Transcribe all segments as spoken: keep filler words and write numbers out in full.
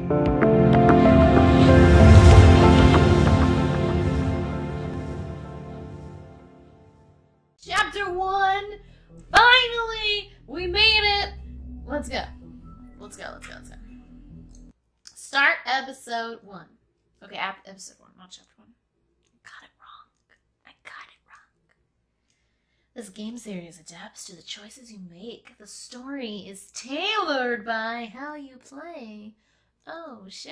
Chapter one! Finally! We made it! Let's go. Let's go, let's go, let's go. Start episode one. Okay, episode one, not chapter one. I got it wrong. I got it wrong. This game series adapts to the choices you make. The story is tailored by how you play. Oh, shit.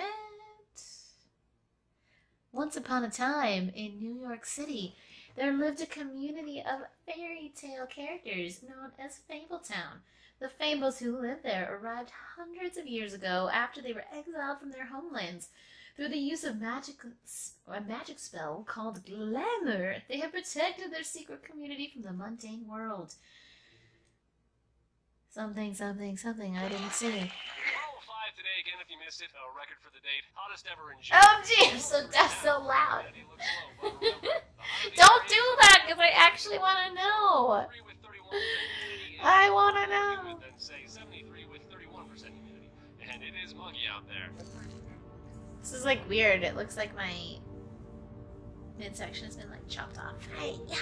Once upon a time in New York City, there lived a community of fairy tale characters known as Fabletown. The Fables who lived there arrived hundreds of years ago after they were exiled from their homelands. Through the use of magic, a magic spell called Glamour, they have protected their secret community from the mundane world. Something, something, something I didn't see. twelve five today again if you missed it. A record for the date. Hottest ever in June. Oh, gee, I'm so deaf, so loud. Don't do that, because I actually want to know. I want to know. Then say seventy-three with thirty-one percent humidity. And it is muggy out there. This is like weird. It looks like my midsection has been like chopped off. Hey, yeah.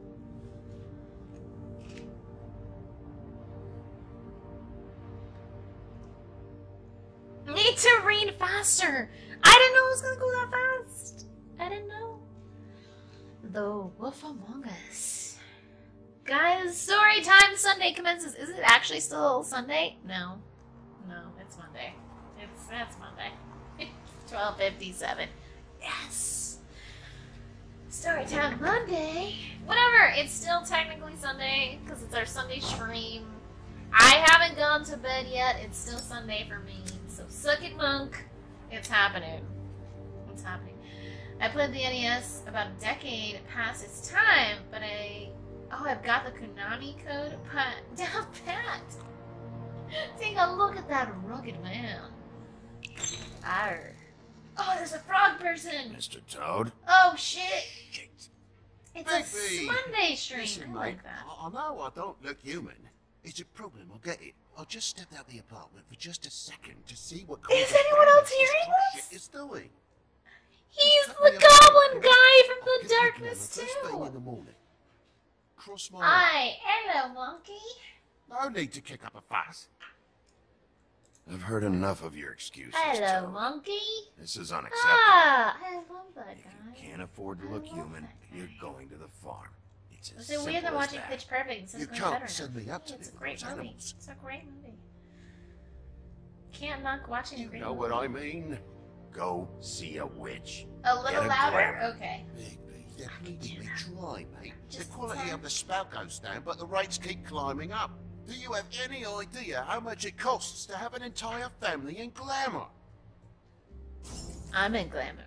Need to read faster. I didn't know it was gonna go that fast. I didn't know. The Wolf Among Us. Guys, story time Sunday commences. Is it actually still Sunday? No. No, it's Monday. It's that's Monday. twelve fifty-seven. Yes. Story time Monday. Whatever. It's still technically Sunday because it's our Sunday stream. I haven't gone to bed yet. It's still Sunday for me. So suck it, monk. It's happening. It's happening. I played the N E S about a decade past its time, but I... Oh, I've got the Konami code pat down pat. Take a look at that rugged man. Arr. Oh, there's a frog person! Mister Toad? Oh, shit! Shit. It's Baby. a Monday stream. Listen, I mate, like that. I, I know I don't look human. It's a problem, I get it. I just stepped out the apartment for just a second to see what kind Is of anyone damage else hearing this this? shit is doing. He's Just the cut me off. goblin guy from I'll the get the darkness, glamour first thing in too. the morning. Cross my Hi, hello, monkey. No need to kick up a fuss. I've heard enough of your excuses, Hello, Toad. monkey. This is unacceptable. Ah, I love that If guy. you can't afford to I look love human, that guy. you're going to the farm. It's as Was it weird simple than as watching that. Pitch Perfect instead You of going better can't send now? me up to It's a those great movie. animals. It's a great movie. Can't knock watching a You great know movie. what I mean? Go see a witch. A little Get a louder? glamour. Okay. Bigby, they're I can bleeding do me that. dry, mate. The Just quality ten. of the spout goes down, but the rates keep climbing up. Do you have any idea how much it costs to have an entire family in glamour? I'm in glamour.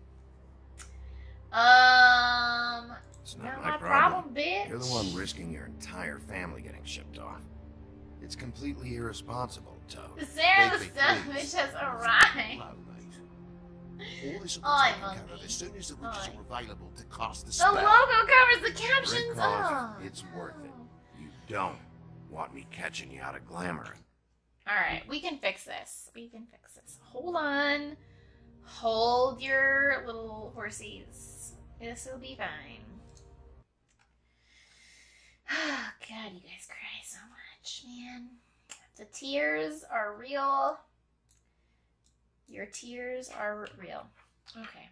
Um, It's not not my my problem, problem. bitch. You're the one risking your entire family getting shipped off. It's completely irresponsible, Toad. Sarah the Bigby, Savage please. has arrived. Low, mate. All this will be Oh, taken I'm care of monkey. as soon as the witches Hi. are available to cast the The spell. logo covers the captions. Break off. Oh. It's worth it. You don't want me catching you out of glamour. All right, we can fix this. We can fix this. Hold on. Hold your little horsies. This will be fine. Oh, God, you guys cry so much, man. The tears are real. Your tears are real. Okay.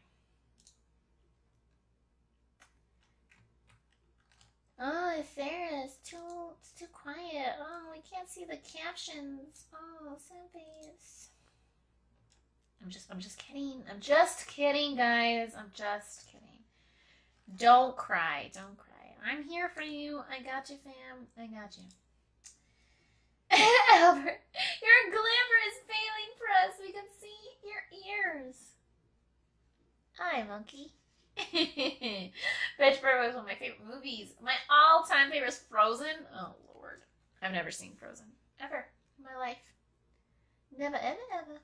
Oh, Sarah, it's too, it's too quiet. Oh, we can't see the captions. Oh, sad face. I'm just, I'm just kidding. I'm just kidding, guys. I'm just kidding. Don't cry. Don't cry. I'm here for you. I got you, fam. I got you. Albert, your glamour is failing for us. We can see your ears. Hi, monkey. Pitch Perfect was one of my favorite movies. My all-time favorite is Frozen. Oh, Lord. I've never seen Frozen. Ever. In my life. Never, ever, ever.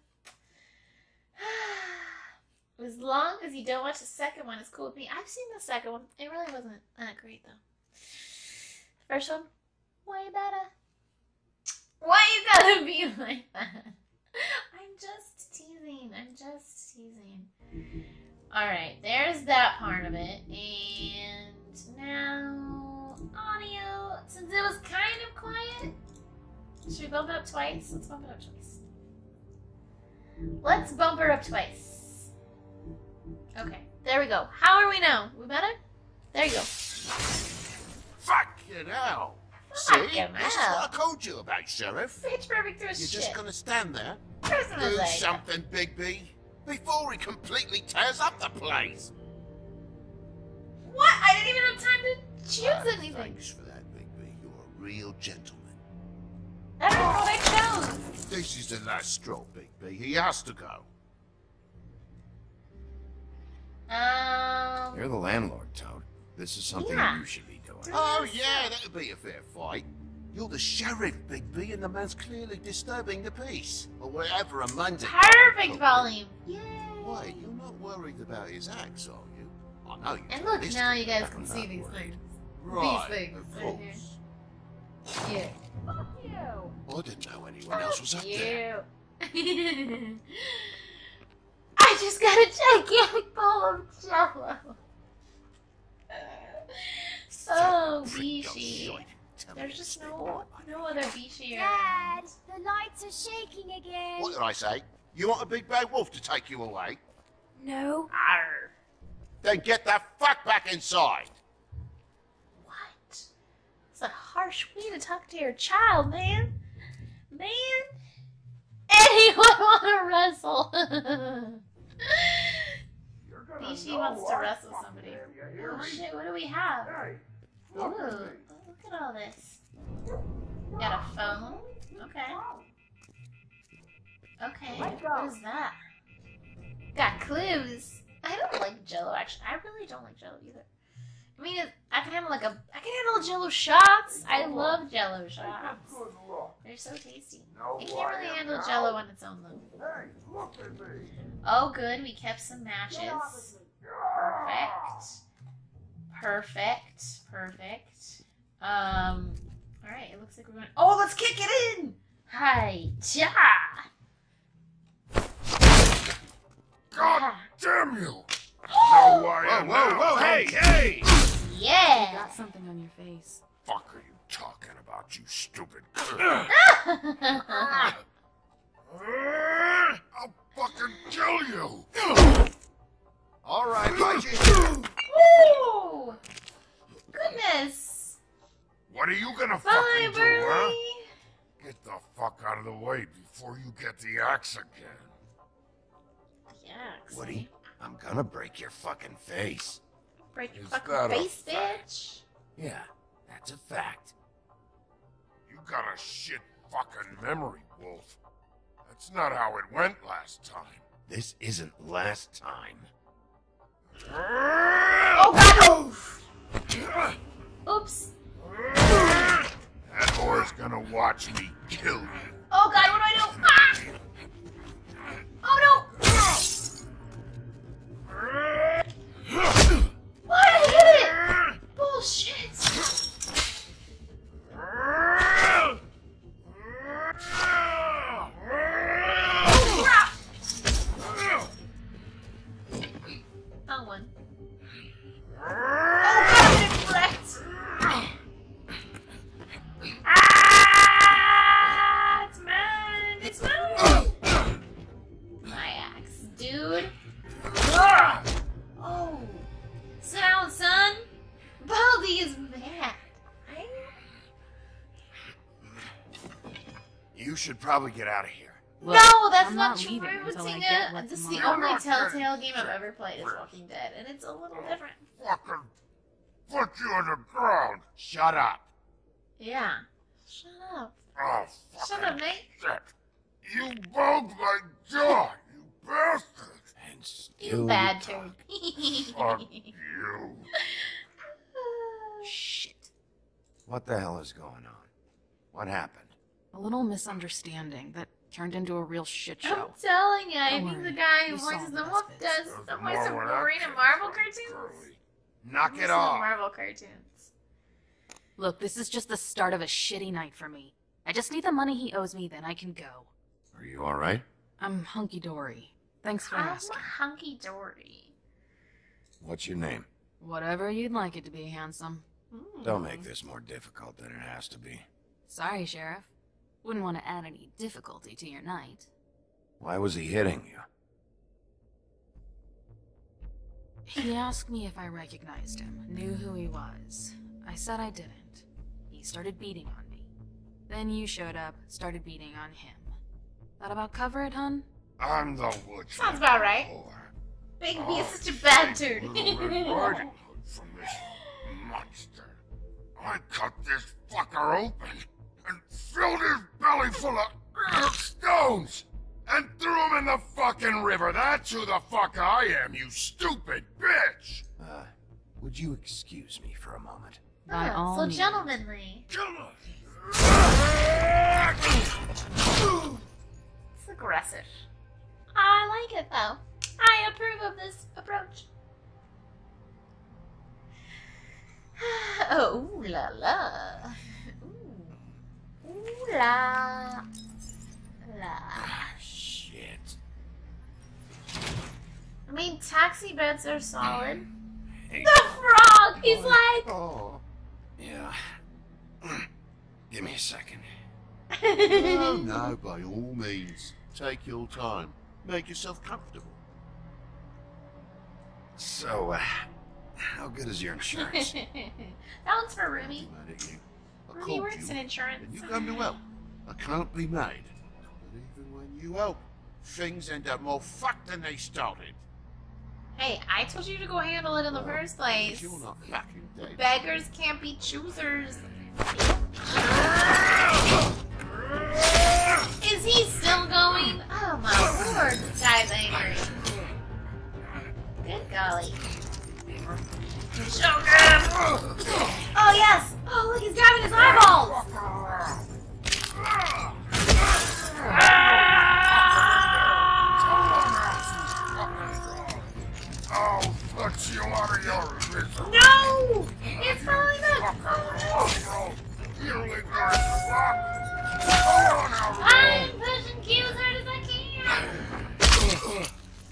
As long as you don't watch the second one, it's cool with me. I've seen the second one. It really wasn't that great, though. First one, way better. Why you gotta be like that? I'm just teasing. just teasing. Alright, there's that part of it. And now, audio. Since it was kind of quiet, should we bump it up twice? Let's bump it up twice. Let's bump her up twice. Okay, there we go. How are we now? We better? There you go. Fucking hell. See? Fucking This is hell. what I told you about, Sheriff. Pitch perfect through You're shit. just gonna stand there, Person do is like, something, Bigby, before he completely tears up the place. what? I didn't even have time to choose Ah, anything. Thanks for that, Bigby. You're a real gentleman. I don't know what I chose. This is the last straw, Bigby. He has to go. Um. You're the landlord, Toad. This is something Yeah. you should be doing. Oh, yeah, that would be a fair fight. You're the sheriff, Bigby, and the man's clearly disturbing the peace. Or whatever a Monday. Perfect volume. Yay. Wait, you're not worried about his axe, are you? I know you. And look, now you guys I'm can not see these worried. things. Right, these things of right here. course. Yeah. Fuck you! I didn't know anyone else was up there. You. I just got a gigantic bowl of jello. Oh, Bishi. There's just no no other Bishi Dad, around. the lights are shaking again. What did I say? You want a big bad wolf to take you away? No. Arr. Then get the fuck back inside. What? It's a harsh way to talk to your child, man. Man. Anyone want to wrestle? Bishi wants to wrestle somebody. Oh shit, what do we have? Ooh, look at all this. Got a phone. Okay. Okay, what is that? Got clues. I don't like Jello, actually. I really don't like Jello either. I mean, it, I can handle like a, I can handle Jello shots. I love Jello shots. They're so tasty. I can't really handle Jello on its own though. Oh, good. We kept some matches. Perfect. Perfect. Perfect. Um. All right. It looks like we're going. Oh, let's kick it in. Hi, ja. God damn you! Know who I Whoa, am whoa, now. whoa, hey, hey! You Yeah. got something on your face. Fuck are you talking about, you stupid? I'll fucking kill you! All right, Mikey. Ooh. Goodness. What are you gonna Bye, fucking do, huh? Burley. Get the fuck out of the way before you get the axe again. Yeah. Woody, I'm gonna break your fucking face. Break your Is fucking that a face, fact? bitch. Yeah, that's a fact. You got a shit fucking memory, Wolf. That's not how it went last time. This isn't last time. Oh God! Oops. That whore's gonna watch me kill you. Oh God! What do I do? Ah! Oh no! What? I hit it! Bullshit! Oh crap! Found one. Oh God! I'm getting wrecked! Ah! It's mine! It's mine! My axe, dude. Oh, sit down, son. Baldy is mad. I... You should probably get out of here. Look, no, that's I'm not, not true. leaving until I Tinga. get what's This is in the my only mouth. Telltale game I've ever played is Walking Dead, and it's a little different. Fucking put you on the ground. Shut up. Yeah. Shut up. Oh, Shut fucking up, Nate. shit. You broke my jaw, you bastard. And still You bad talk. turd. Fuck you. Shit. What the hell is going on? What happened? A little misunderstanding that turned into a real shit I'm show. telling you, I Don't think the worry. guy who You voices solved the the wolf best does There's the more voice of where that Wolverine in came Marvel from, cartoons. Curly. Knock This it is off. Marvel cartoons. Look, this is just the start of a shitty night for me. I just need the money he owes me, then I can go. Are you alright? I'm hunky-dory. Thanks for I'm asking. hunky dory. What's your name? Whatever you'd like it to be, handsome. Don't make this more difficult than it has to be. Sorry, Sheriff. Wouldn't want to add any difficulty to your night. Why was he hitting you? He asked me if I recognized him, knew who he was. I said I didn't. He started beating on me. Then you showed up, started beating on him. That about cover it, hun? I'm the woodsman. Sounds about right. Big B is such a bad dude. Riding Hood from this monster. I cut this fucker open and filled his belly full of stones and threw him in the fucking river. That's who the fuck I am, you stupid bitch. Uh, would you excuse me for a moment? By Oh, all so means. gentlemanly. Come on. It's aggressive. I like it though. I approve of this approach. Oh, ooh la la. Ooh. Ooh la. La. Shit. I mean, taxi beds are solid. Hey. The frog! He's like... Oh. Yeah. Give me a second. No, no, by all means. Take your time. Make yourself comfortable. So, uh, how good is your insurance? That one's for Ruby. Mad at you. I Ruby called works you, in insurance. and you come to help. I can't be made. But even when you help, things end up more fucked than they started. Hey, I told you to go handle it in the Well, first place. You're not fucking dead. Beggars can't be choosers. Is he still going? Oh my lord, this guy's angry. Good golly. Choke him! Oh yes! Oh look, he's grabbing his eyeballs! I'll put you out of your misery. No! It's falling up! You ignorant fuck. Come on now, I'm pushing Q as hard as I can!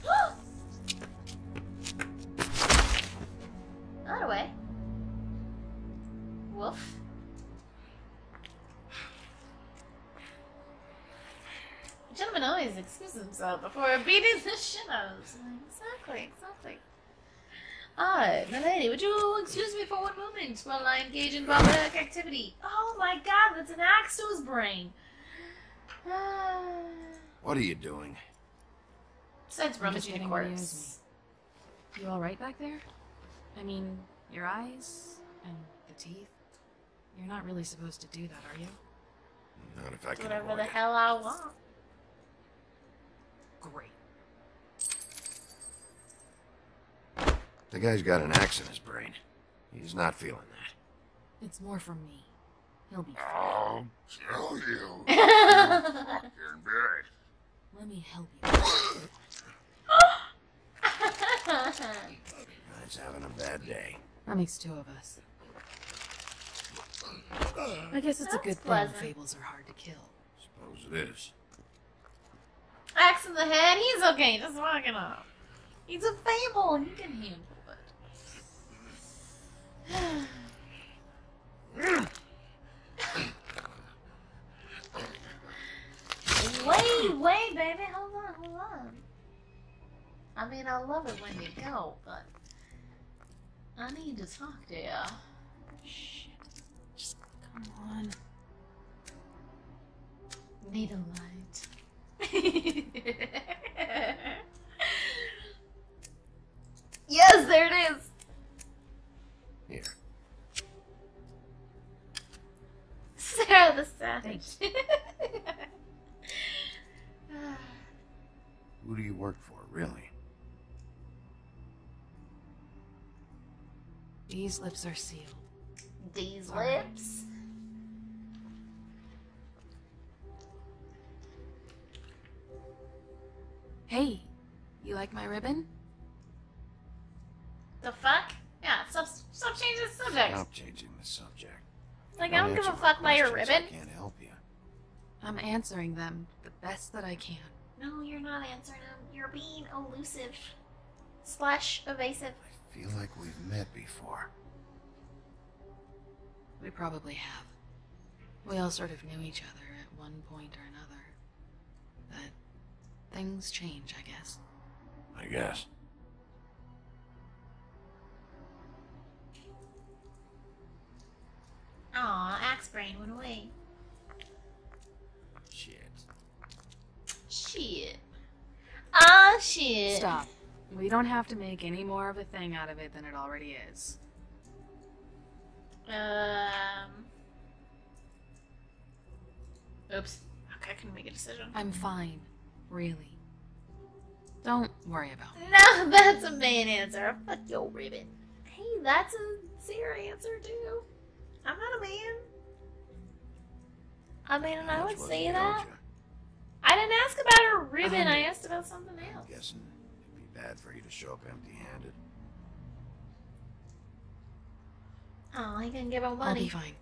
Out of way. Woof. The gentleman always excuses himself before beating the shit out of us. Exactly, exactly. Ah, my lady, would you excuse me for one moment while I engage in barbaric activity? Oh my god, that's an axe to his brain. Ah. What are you doing? Besides I'm just rummaging a getting what he owes corpse. me. You alright back there? I mean, your eyes and the teeth? You're not really supposed to do that, are you? Not if I can Whatever avoid the it. hell I want. Great. The guy's got an axe in his brain. He's not feeling that. It's more from me. He'll be fine. I'll kill you. You fucking bitch. Let me help you. Guy's having a bad day. That makes two of us. I guess it's a That's good thing pleasant. fables are hard to kill. Suppose it is. Axe in the head, he's okay, just walking off. He's a fable, he can handle it. Wait, wait, baby, hold on, hold on. I mean, I love it when you go, but I need to talk to you. Shit. Just come on. Need a light. Yes, there it is. Here. Sarah the Savage. Who do you work for, really? These lips are sealed. These lips. Hey, you like my ribbon? The fuck? Yeah, stop, stop changing the subject. Stop changing the subject. Like, I don't give a fuck about your ribbon. I can't help you. I'm answering them the best that I can. No, you're not answering him. You're being elusive slash evasive. I feel like we've met before. We probably have. We all sort of knew each other at one point or another. But things change, I guess. I guess. Aw, Axe Brain went away. Shit. Shit. Ah, shit. Stop. We don't have to make any more of a thing out of it than it already is. Um. Oops. Okay, I couldn't make a decision. I'm fine. Really. Don't worry about it. No, that's a man answer. Fuck your ribbon. Hey, that's a Sarah answer too. I'm not a man. I mean, and I would say that. I didn't ask about her ribbon. I asked about something else. I'm guessing it'd be bad for you to show up empty-handed. Oh, he can give him I'll money. be fine.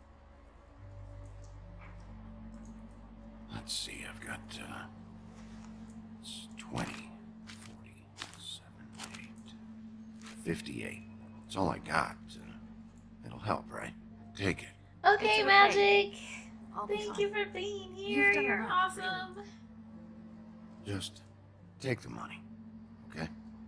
Let's see, I've got, uh, it's twenty, forty, seven, eight, fifty-eight. That's all I got. Uh, it'll help, right? Take it. Okay, It's okay. Magic. I'll be Thank fine. you for being here. You've done You're enough, awesome. Just take the money, okay?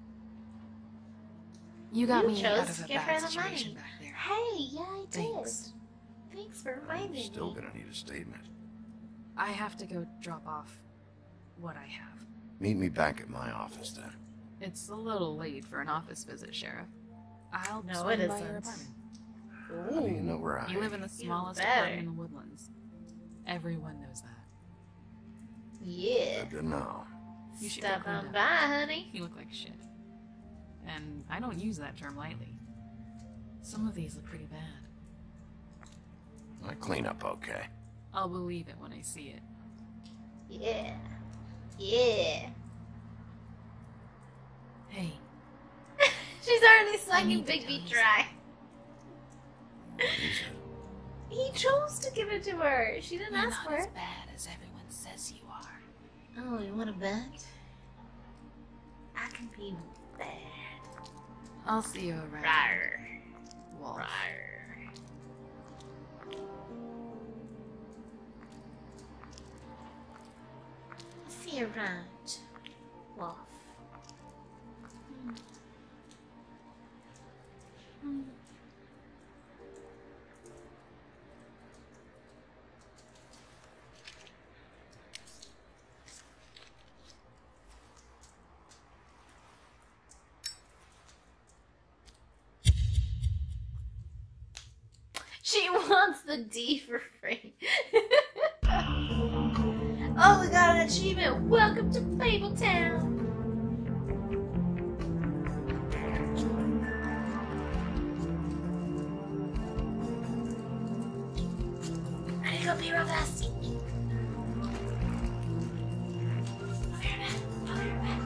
You got You me chose out of to a give bad her the situation money. back there. Hey, yeah, I did. Thanks. Thanks for I'm reminding still me. gonna need a statement. I have to go drop off what I have. Meet me back at my office then. It's a little late for an office visit, Sheriff. I'll No, swing it by your isn't. apartment. How do you know where I You live in the Even smallest better. apartment in the Woodlands. Everyone knows that. Yeah. Good to know. You should Stop go clean on up. by, honey. You look like shit. And I don't use that term lightly. Some of these look pretty bad. I clean up okay. I'll believe it when I see it. Yeah. Yeah. Hey, She's already I sucking need to Big tell B you dry. What is it? He chose to give it to her. She didn't you're ask not for as it. bad as everyone says you are. Oh, you want to bet? I can be bad. I'll see you around. Rawr. Wolf. Rawr. See you around, Wolf. Hmm. Hmm. She wants the D for free. Oh, we got an achievement. Welcome to Fabletown. Ready to go pee real fast. I'll be right back. I'll be right back.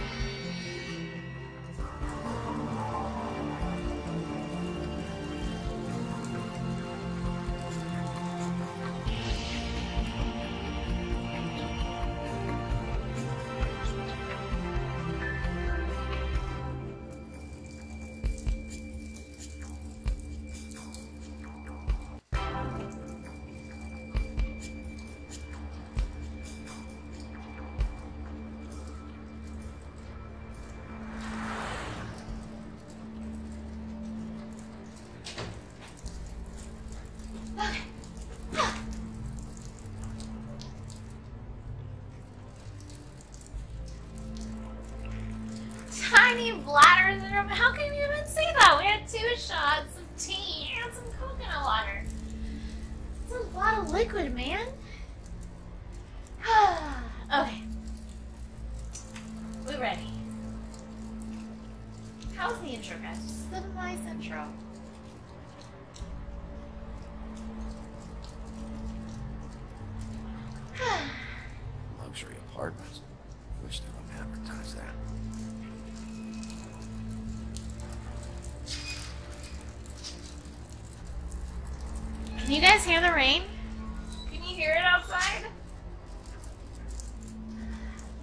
Tiny bladders in her. How can you even see that? We had two shots of tea and some coconut water. It's a lot of liquid, man. Okay. We ready? How's the intro, guys? Just a nice intro. Luxury apartments. Wish they would advertise that. Can you guys hear the rain? Can you hear it outside?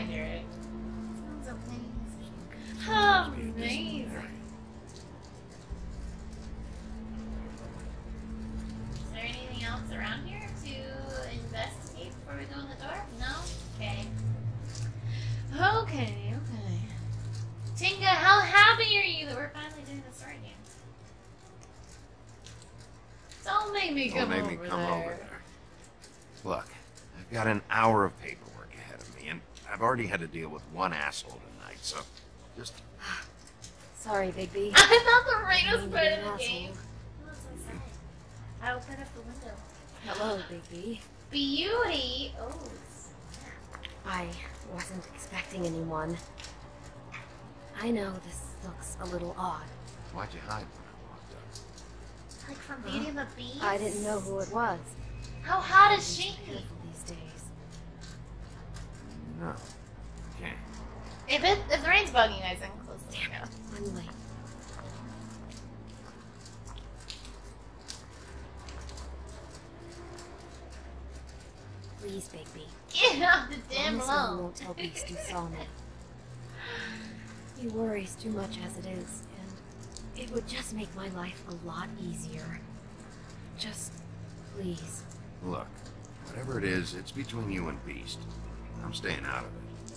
accurate. Sounds amazing. Amazing. Is there anything else around here to investigate before we go in the door? No? Okay. Okay, okay. Tinga, how happy are you that we're finally doing this right game? Don't make me come, Don't make over, me come there. over there. Look, I've got an hour of paperwork ahead of me, and I've already had to deal with one asshole tonight, so just... Sorry, Bigby. I thought the rain was part of the Asshole. game. What's inside? I opened up the window. Hello, Bigby. Beauty! Oh, I wasn't expecting anyone. I know this looks a little odd. Why'd you hide when I walked up? like from Beauty and the Beast? I didn't know who it was. How hot is she? Careful these days. No. Okay. If it if the rain's bugging you guys, then close the Damn window. it, I'm late. Please, Bigby. Get off the damn Promise me you loan. won't tell Beast you saw me. He worries too much as it is, and it would just make my life a lot easier. Just, please. Look, whatever it is, it's between you and Beast. I'm staying out of it.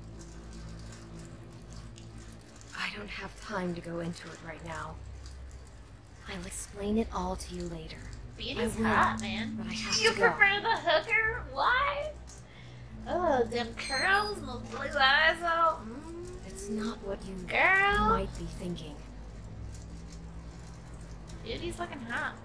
I don't have time to go into it right now. I'll explain it all to you later. Beauty's I will, hot, man. but I have You to go. prefer the hooker? Why? Oh, them curls and those blue eyes out. Mm. It's not what you Girl. might be thinking. Beauty's looking hot.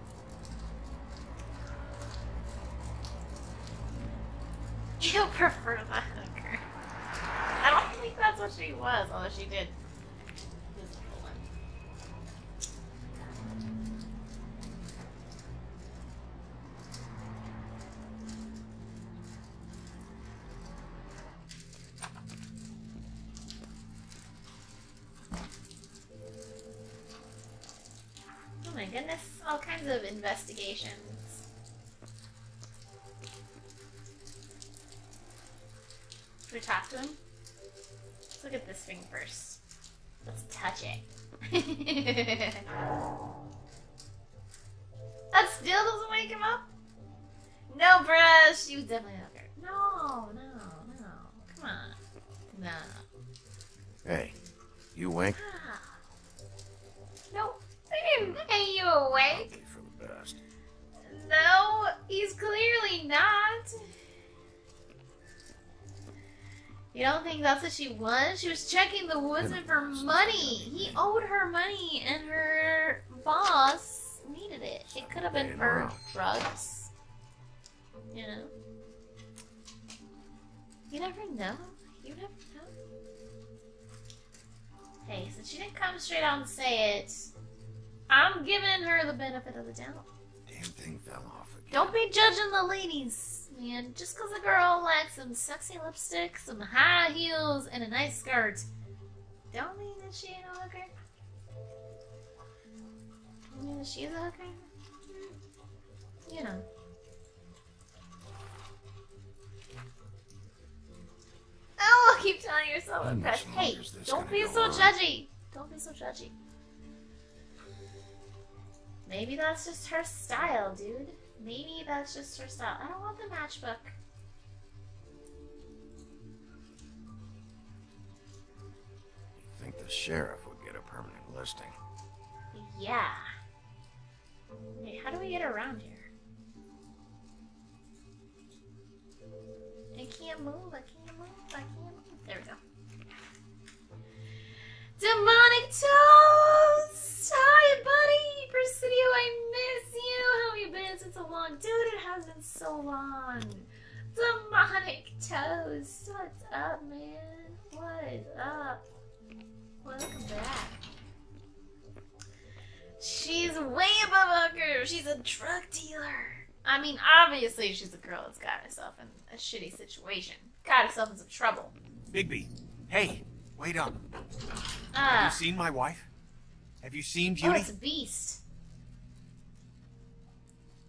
You prefer the hooker. I don't think that's what she was, although she did. Physical one. Oh my goodness, all kinds of investigations. Should we talk to him? Let's look at this thing first. Let's touch it. That still doesn't wake him up? No, bruh, she was definitely not there. No, no, no. Come on. No. Hey, you awake? Ah. Nope. I didn't say you awake. Probably for the best. No, he's clearly not. You don't think that's what she was? She was checking the woodsman for money. He owed her money and her boss needed it. It could have been for drugs. You know? You never know. You never know. Hey, since she didn't come straight out and say it, I'm giving her the benefit of the doubt. Damn thing fell off again. Don't be judging the ladies, man. Just because a girl likes some sexy lipstick, some high heels, and a nice skirt, don't mean that she ain't a hooker. Don't mean that she's a hooker. You know. Oh, keep telling yourself How a much crush. longer Hey, is this don't gonna be go so on? judgy. Don't be so judgy. Maybe that's just her style, dude. Maybe that's just her style. I don't want the matchbook. You think the sheriff would get a permanent listing? Yeah. Hey, how do we get around here? I can't move, I can't move, I can't move. There we go. Demonic Toast! Hi, buddy! Presidio, I miss you! How have you been since so long? Dude, it has been so long. Demonic Toast! What's up, man? What is up? Welcome back. She's way above hooker. She's a drug dealer. I mean, obviously she's a girl that's got herself in a shitty situation. Got herself in some trouble. Bigby, hey, wait up. Have Ah. you seen my wife? Have you seen Oh, Beauty? it's a beast.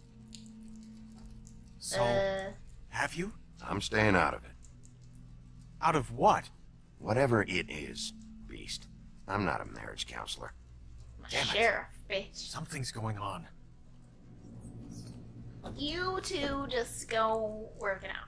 So, Uh, have you? I'm staying out of it. Out of what? Whatever it is, Beast. I'm not a marriage counselor. I'm a sheriff, bitch. Something's going on. You two just go work it out.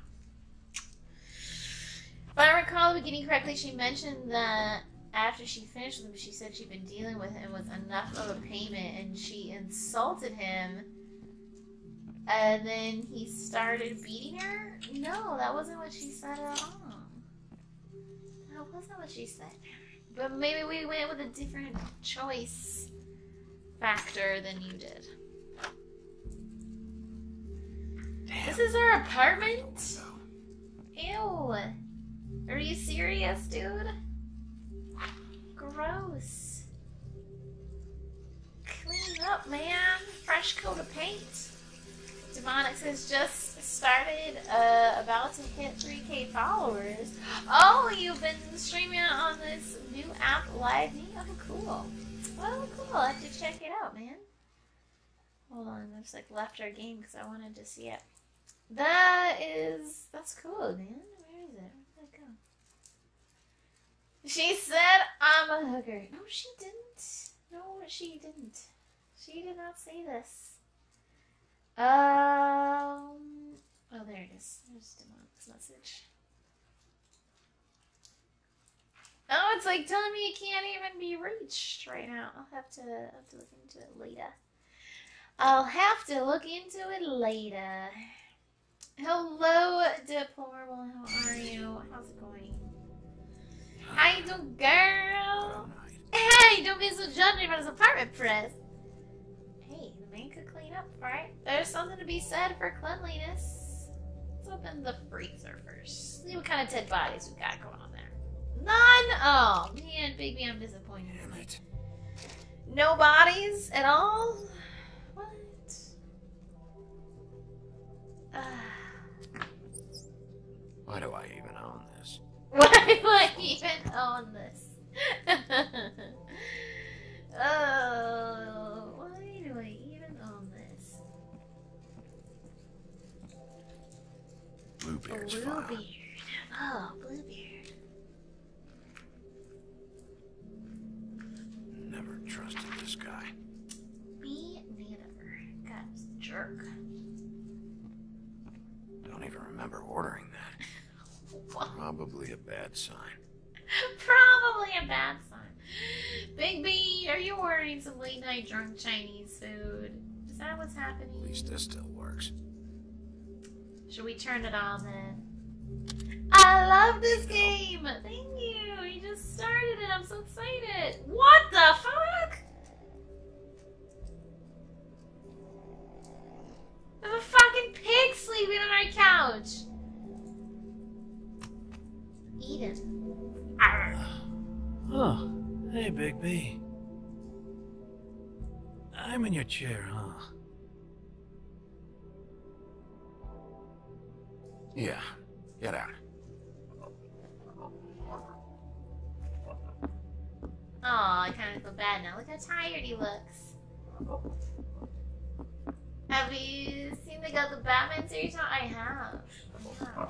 If I recall the beginning correctly, she mentioned that after she finished with him, she said she'd been dealing with him with enough of a payment and she insulted him. And then he started beating her? No, that wasn't what she said at all. That wasn't what she said. But maybe we went with a different choice factor than you did. Damn. This is our apartment? Ew. Are you serious, dude? Gross. Clean up, man. Fresh coat of paint. Demonix has just started, uh, about to hit three K followers. Oh, you've been streaming on this new app, Live Me? Oh, cool. Well, cool. I'll have to check it out, man. Hold on. I just, like, left our game because I wanted to see it. That is... That's cool, man. Where is it? Where did it go? She said I'm a hooker. No, she didn't. No, she didn't. She did not say this. Um. Oh, there it is. There's Demonix message. Oh, it's like telling me it can't even be reached right now. I'll have to, I'll have to look into it later. I'll have to look into it later. Hello, Deplorable. How are you? How's it going? How you doing, girl? Hey, don't be so judgy about his apartment, Press. Hey, the man could clean up, right? There's something to be said for cleanliness. Let's open the freezer first. See what kind of dead bodies we got going on there. None? Oh, man, baby, I'm disappointed. Damn it. No bodies at all? What? Uh, Why do I even own this? why do I even own this? Oh, why do I even own this? Bluebeard's file. Bluebeard. Oh, Bluebeard. Never trusted this guy. Me neither. God, he's a jerk. Don't even remember ordering that. Probably a bad sign. Probably a bad sign. Big B, are you ordering some late night drunk Chinese food? Is that what's happening? At least this still works. Should we turn it on then? I love this game! Thank you! You just started it, I'm so excited! What the fuck? There's a fucking pig sleeping on our couch! Eden. Arr. Oh, hey, Big B. I'm in your chair, huh? Yeah, get out. Oh, I kind of feel bad now. Look how tired he looks. Have you seen the, the Batman series? I have. Yeah.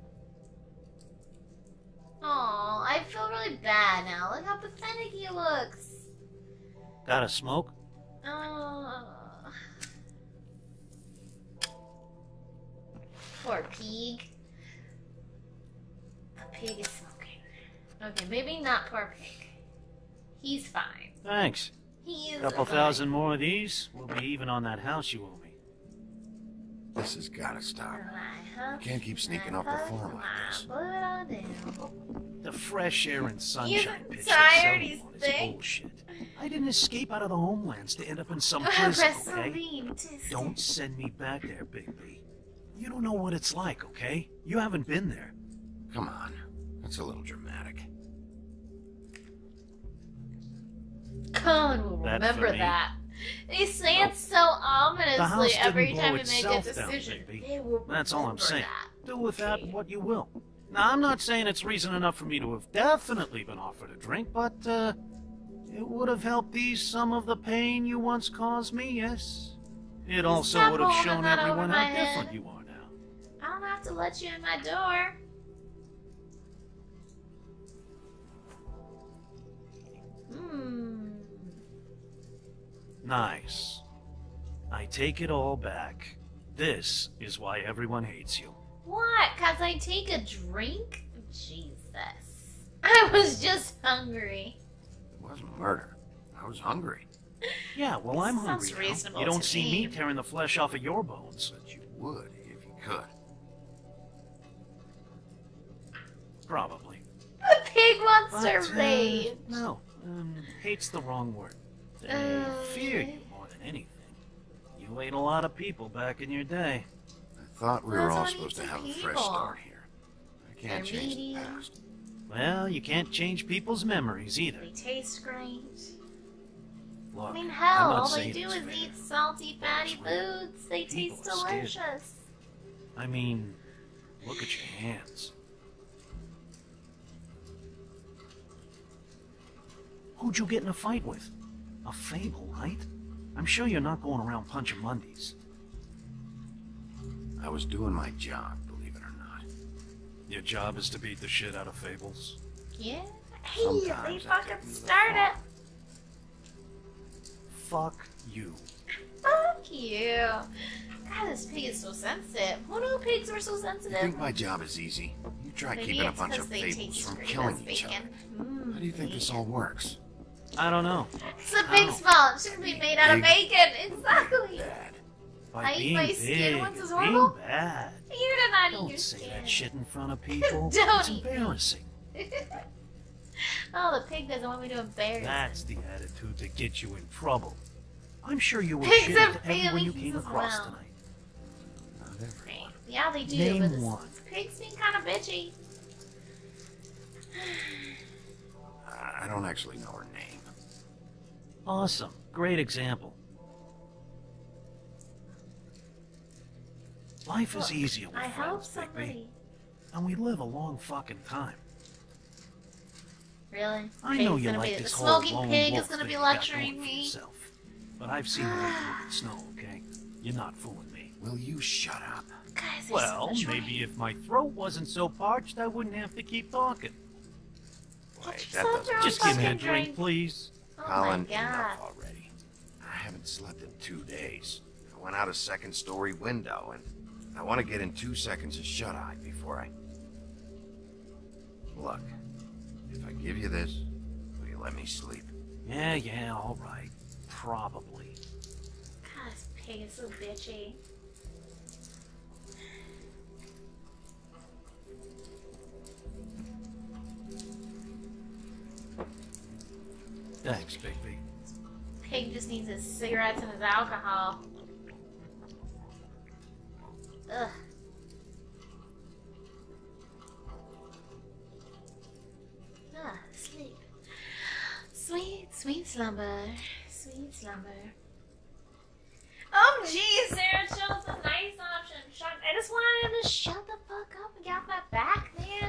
Oh, I feel really bad now. Look how pathetic he looks. Got a smoke? Oh. Poor pig. The pig is smoking. Okay, maybe not poor pig. He's fine. Thanks. He is Couple fine. thousand more of these, we'll be even on that house you owe me. This has gotta stop. Uh-huh. Can't keep sneaking off the farm like this. Put it on down. The fresh air and sunshine He's pitch tired, they he's sell you on is thick. bullshit. I didn't escape out of the homelands to end up in some prison, okay? WrestleMania. Don't send me back there, Big B. You don't know what it's like, okay? You haven't been there. Come on. That's a little dramatic. Colin will That remember for me? that. They say Nope. it so ominously The house every didn't time blow we make a itself down, decision. baby. They will That's all I'm remember saying. that. Do with that Okay. what you will. Now, I'm not saying it's reason enough for me to have definitely been offered a drink, but, uh, it would have helped ease some of the pain you once caused me, yes. It also stop would have holding shown that over everyone my how different head. you are now. I don't have to let you in my door. Nice. I take it all back. This is why everyone hates you. What? Cause I take a drink? Jesus. I was just hungry. It wasn't murder. I was hungry. Yeah, well, I'm Sounds hungry now. reasonable You don't to see me. me tearing the flesh off of your bones. But you would if you could. Probably. The pig wants But, to uh, rage. no, um, hate's the wrong word. They Uh, fear you more than anything. You ate a lot of people back in your day. I thought we were That's all only supposed to two have a fresh people. start here. I can't They're change meaty. the past. Well, you can't change people's memories either. They taste great. Look, I mean, I'm hell, not all they saying do it's is fair. eat salty, fatty foods. They People taste are scared. delicious. I mean, look at your hands. Who'd you get in a fight with? A fable, right? I'm sure you're not going around punching Mondays. I was doing my job, believe it or not. Your job is to beat the shit out of fables. Yeah. Hey, they Sometimes I fucking take them to the started. Fuck you. Fuck you. God, this pig is so sensitive. Who knew pigs were so You sensitive? think my job is easy? You try Maybe keeping a it's bunch 'cause of they fables taste from great killing as each other. bacon. Mm, How do you think this all works? I don't know. It's the pig's fault. It shouldn't be made out of Big. bacon. Exactly. Bad. By I eat being my big skin once and is being horrible? bad. You did not eat Don't your say skin. that shit in front of people. Don't It's eat me. embarrassing. Oh, the pig doesn't want me to embarrass That's him. the attitude that gets you in trouble. I'm sure you were Pigs shitty are to everyone you feelings came as across well. tonight. Not everyone. Yeah, they do. Name but this, one. this pig's being kind of bitchy. I I don't actually know her name. Awesome. Great example. Life is Look, easier with I hope friends, Bigby. somebody. And we live a long fucking time. Really? I Pig's know you gonna like be, this the whole smoking lone pig wolf is gonna thing be you got lecturing going for me. yourself. But I've seen the way you do with snow, okay? You're not fooling me. Will you shut up? Guys, there's Well, so much maybe rain. if my throat wasn't so parched, I wouldn't have to keep talking. Wait, yourself that doesn't down. Just give me a fucking drink, drink. please. Oh Colin, my god. enough already. I haven't slept in two days. I went out a second story window, and I want to get in two seconds of shut-eye before I... Look, if I give you this, will you let me sleep? Yeah, yeah, all right. Probably. God, this pig is so bitchy. Thanks, Bigby. Pig just needs his cigarettes and his alcohol. Ugh. Ah, sleep. Sweet, sweet slumber. Sweet slumber. Oh, geez, Sarah chose a nice option. Shut, I just wanted him to shut the fuck up and get off my back, man.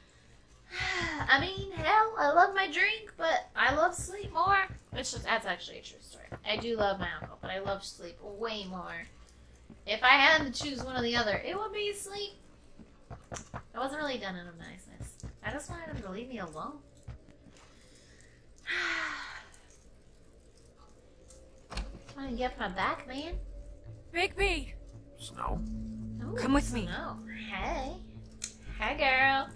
I mean, hell, I love my drink, but I love sleep more. Which is, that's actually a true story. I do love my alcohol, but I love sleep way more. If I had to choose one or the other, it would be sleep. I wasn't really done out of niceness. I just wanted him to leave me alone. Just wanted to get off my back, man. Bigby! Snow? Ooh, Come with me. Snow. Hey. Hey, girl.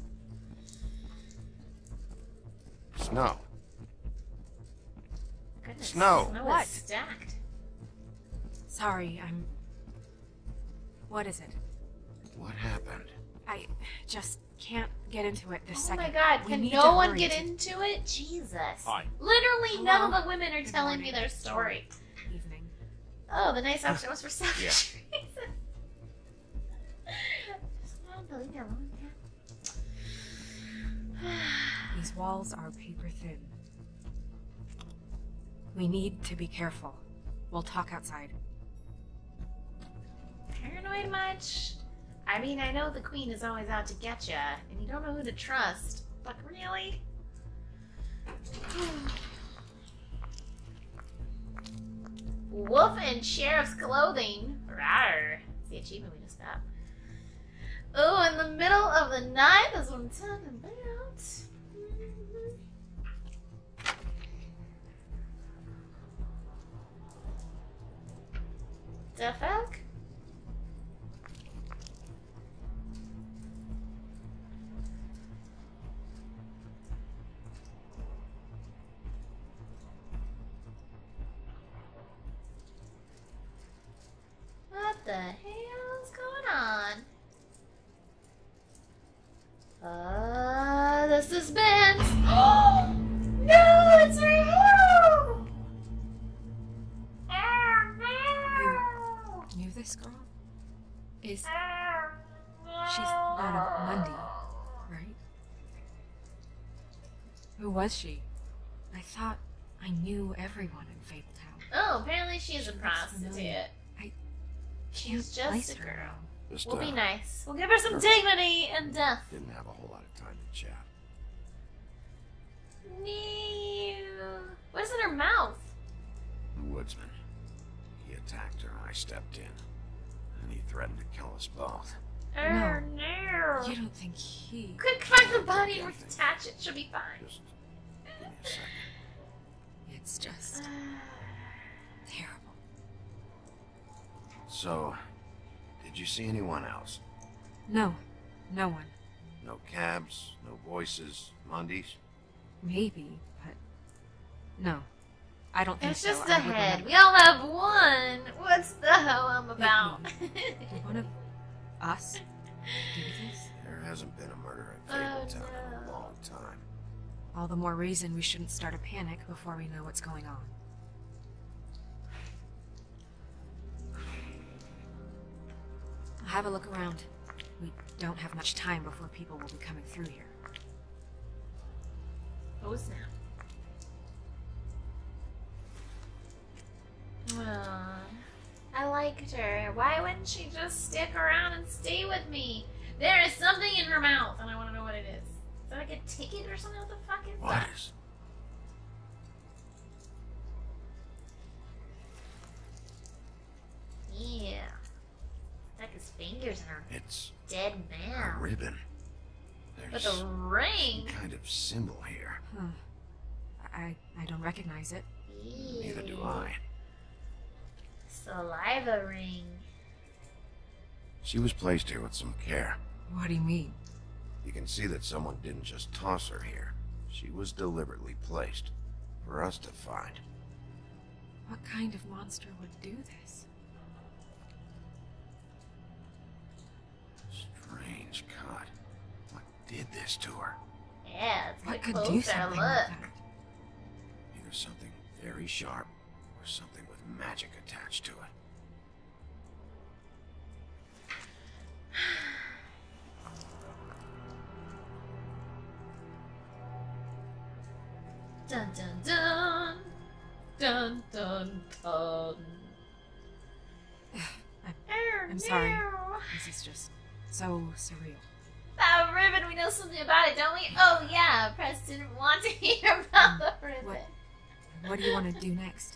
Snow. Goodness, Snow. Snow What? is stacked. Sorry, I'm... What is it? What happened? I just can't get into it this Oh second. my god, We can need no to one hurry get to- into it? Jesus. Hi. Literally none Hello? of the women are Good telling me morning. their story. Evening. Oh, the nice option was for selfish Yeah. reasons. Just wanted to leave me alone, man. These walls are paper thin. We need to be careful. We'll talk outside. Paranoid much? I mean, I know the queen is always out to get ya, and you don't know who to trust. But really? Wolf and sheriff's clothing. Rawr. It's the achievement we just got. Oh, in the middle of the night is what I'm talking about. The fuck? What the hell's going on? Uh, the suspense. Oh no, it's right here. Oh no. You knew this girl? Is... She's not a Mundy, right? Who was she? I thought I knew everyone in Fabletown. Oh, apparently she's a She looks prostitute. familiar. I She's can't just place a her, girl. though. Just, We'll uh, be nice. We'll give her some her- dignity and death. Didn't have a whole lot of time to chat. No. What's in her mouth? The woodsman. He attacked her. I stepped in. And he threatened to kill us both. Oh no. You don't think he... Quick, find the body and attach it. She'll be fine. Just give me a second. It's just... terrible. So, did you see anyone else? No. No one. No cabs, no voices, Mundies? Maybe, but... No. I don't think It's so. just I a would head. remember- We all have one. What's the hell I'm about? Did one of us do this? There hasn't been a murder in Oh, Fabletown in a no. long time. All the more reason we shouldn't start a panic before we know what's going on. I'll have a look around. We don't have much time before people will be coming through here. Oh snap. Aw, I liked her. Why wouldn't she just stick around and stay with me? There is something in her mouth, and I want to know what it is. Is that like a ticket or something? What the fuck is What that? is? Yeah. Stuck his fingers in her It's dead a mouth. ribbon. But There's the some ring. kind of symbol here. Huh. I I don't recognize it. Neither do Ew. I. Saliva ring. She was placed here with some care. What do you mean? You can see that someone didn't just toss her here. She was deliberately placed for us to find. What kind of monster would do this? Strange cut. What did this to her? Yeah, let's What get could closer do something look. like that? Either something very sharp or something with magic attached to it. Dun dun dun. Dun dun dun. I'm, Oh, I'm sorry. no. This is just so surreal. That ribbon, we know something about it, don't we? Oh yeah, Press didn't want to hear about the ribbon. What? What do you want to do next?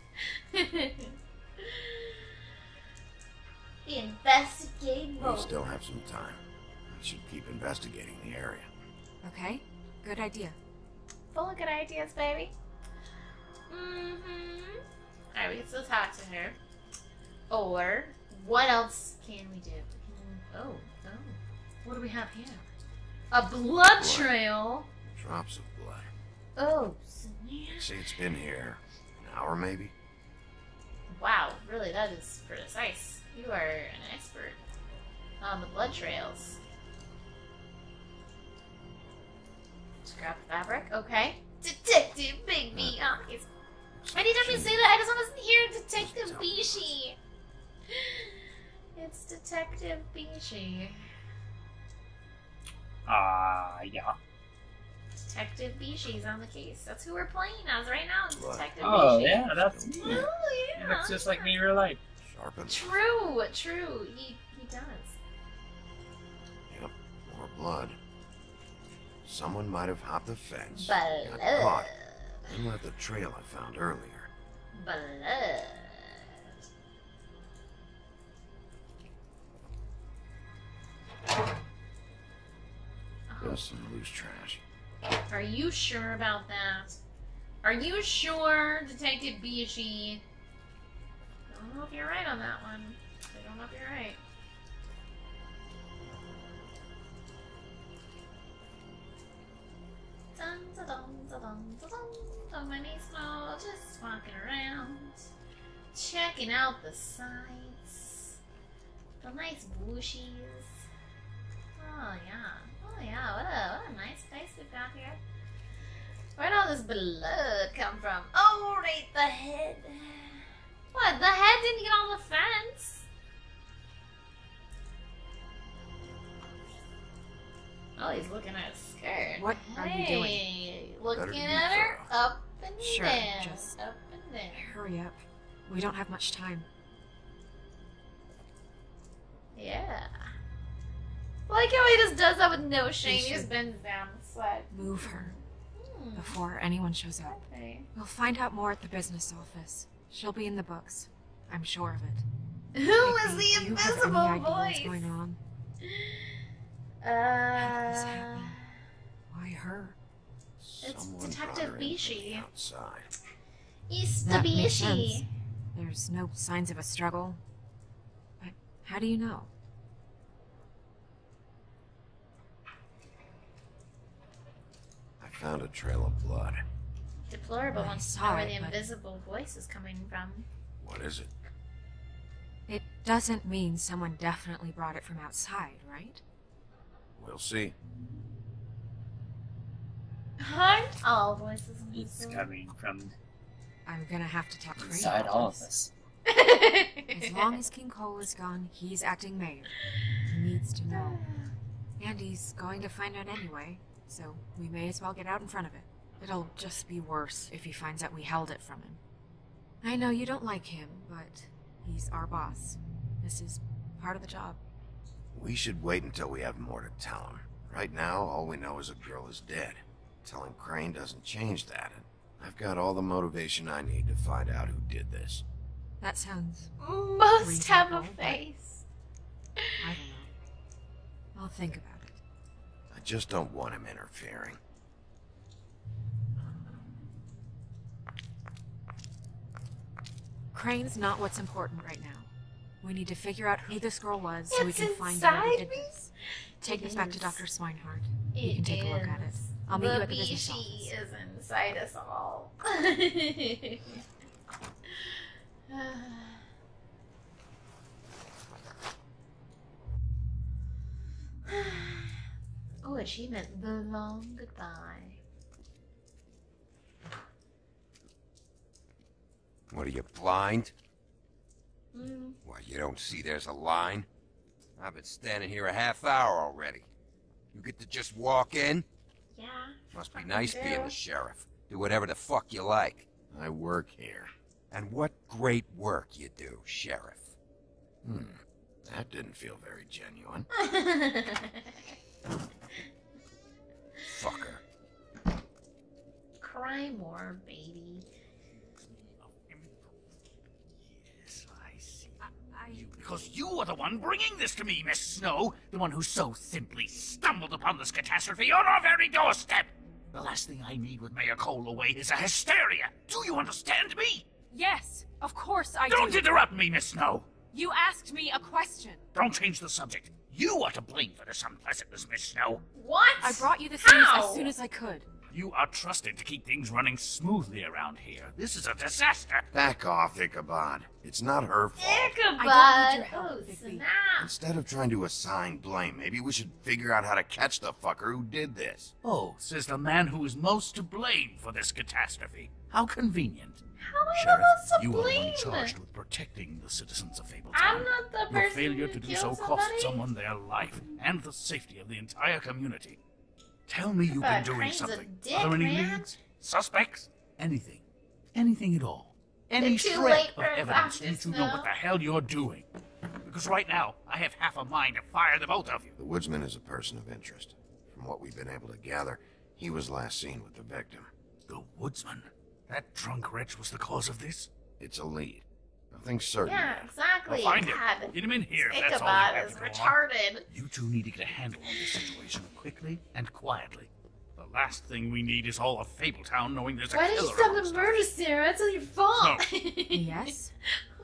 The investigate We mode. still have some time. We should keep investigating the area. Okay, good idea. Full of good ideas, baby. Mm-hmm. Alright, we can still talk to her. Or, what else can we do? We can, oh, oh. What do we have here? A blood Blood. trail. Drops of blood. Oh, snap. See, it's been here an hour maybe? Wow, really, that is precise. You are an expert on the blood trails. Scrap fabric, okay. Detective Big B eyes. Anytime you say that, I just want to hear Detective Bishi. It's Detective Bishi. Ah, uh, yeah. Detective Bishi's on the case. That's who we're playing as right now. It's Blood. Detective Oh, Bishi. yeah, that's... Oh, yeah. It looks just like me in real life. Sharpened. True, true. He he does. Yep, more blood. Someone might have hopped the fence, Blood. got caught, and left the trail I found earlier. Blood. Just some loose trash. Are you sure about that? Are you sure, Detective Bishi? I don't know if you're right on that one. don't know if you're right. Dun dun dun dun dun dun dun. Don't mind me, Snow. Just walking around, checking out the sights, the nice bushes. Oh yeah, oh yeah. What a what a nice place we've got here. Where'd all this blood come from? Oh, right, the head. What? The head didn't get on the fence? Oh, he's looking at his skirt. What are you doing? Hey, looking be at her thorough. up and Sure, down, just up and down. Hurry up. We don't have much time. Yeah. I like how he just does that with no shame. He should just bends down and sweat. Move her Hmm. before anyone shows up. Okay. We'll find out more at the business office. She'll be in the books. I'm sure of it. Who is Hickey, the do you have invisible any idea voice? what's going on? Uh, What's happening? Why her? It's Someone Detective brought her in from Bishi. the outside. That makes Istabishi. sense. There's no signs of a struggle. But how do you know? I found a trail of blood. Deplorable I wants to saw know where it, the but- invisible voice is coming from. What is it? It doesn't mean someone definitely brought it from outside, right? We'll see. Aren't all voices It's invisible? coming from I'm gonna have to talk Crane inside about all of this. us. As long as King Cole is gone, he's acting mayor. He needs to know. And he's going to find out anyway, so we may as well get out in front of it. It'll just be worse if he finds out we held it from him. I know you don't like him, but he's our boss. This is part of the job. We should wait until we have more to tell him. Right now, all we know is a girl is dead. Telling Crane doesn't change that, and I've got all the motivation I need to find out who did this. That sounds... Must have a Reasonable, but- face. I don't know. I'll think about it. I just don't want him interfering. Crane's not what's important right now. We need to figure out who this girl was so we It's can find out who inside did me? this. Take It this back to is. Doctor Swinehart. You can take a look at it. is. I'll meet the you at the business Bishi office. is inside us all. Oh, achievement. The long goodbye. What are you, blind? Mm. Why, you don't see there's a line? I've been standing here a half hour already. You get to just walk in? Yeah. Must be fucking nice do. being the sheriff. Do whatever the fuck you like. I work here. And what great work you do, sheriff. Hmm. That didn't feel very genuine. Fucker. Cry more, baby. Yes, I see. I... Because you are the one bringing this to me, Miss Snow. The one who so simply stumbled upon this catastrophe on our very doorstep. The last thing I need with Mayor Cole away is a hysteria. Do you understand me? Yes, of course I Don't do. interrupt me, Miss Snow. You asked me a question. Don't change the subject. You are to blame for this unpleasantness, Miss Snow. What? I brought you this news How? as soon as I could. You are trusted to keep things running smoothly around here. This is a disaster. Back off, Ichabod. It's not her fault. Ichabod. I don't need your help, Oh, Bigby. snap. Instead of trying to assign blame, maybe we should figure out how to catch the fucker who did this. Oh, says the man who is most to blame for this catastrophe. How convenient. How am I Sheriff, supposed to you are the blame? one charged with protecting the citizens of Fabletown. I'm not the Your person failure who to do killed so cost somebody. someone their life and the safety of the entire community. Tell me you've been But doing Crane's a something. dick, Are there any man. leads? Suspects? Anything. Anything at all. Any It's too shred late of for evidence doctors to know now. what the hell you're doing. Because right now, I have half a mind to fire the both of you. The woodsman is a person of interest. From what we've been able to gather, he was last seen with the victim. The woodsman? That drunk wretch was the cause of this? It's a lead. Nothing's certain Yeah, yet. exactly. Well, find him. God. Get him in here if that's all you Ichabod have is to go on. retarded. You two need to get a handle on this situation quickly and quietly. The last thing we need is all of Fabletown knowing there's a Why did you killer stop amongst the us. murder, Sarah? It's all your fault. Yes?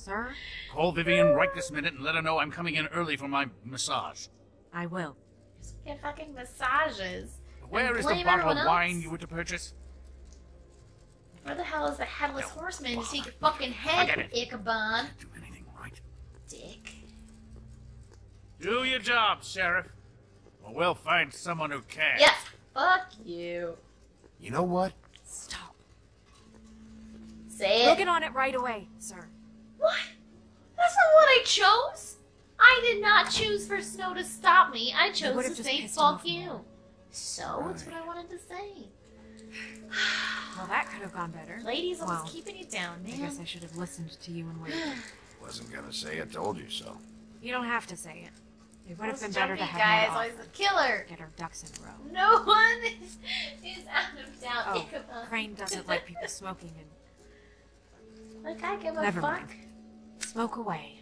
Sir? Call Vivian right this minute and let her know I'm coming in early for my massage. I will. Just get fucking massages. Where is the blame bottle of everyone wine else? you were to purchase? Where the hell is the headless Don't horseman to bother take your me. fucking head, Forget it. Ichabod? Do anything right. Dick. Do your job, Sheriff. Or we'll find someone who can. Yes, fuck you. You know what? Stop. Say it. We'll get on it right away, sir. What? That's not what I chose. I did not choose for Snow to stop me. I chose would've to just say pissed him fuck off you. more. So, that's what I wanted to say. Well, that could have gone better. Ladies always Well, keeping it down, I man. guess I should have listened to you and waited. Wasn't gonna say I told you so. You don't have to say it. It would have This been better to jumpy have guy is more always offer. the killer. Get our ducks in a row. No one is, is out of doubt. Oh, Ichabod. Crane doesn't like people smoking and... Like I give a Never fuck. mind. Smoke away.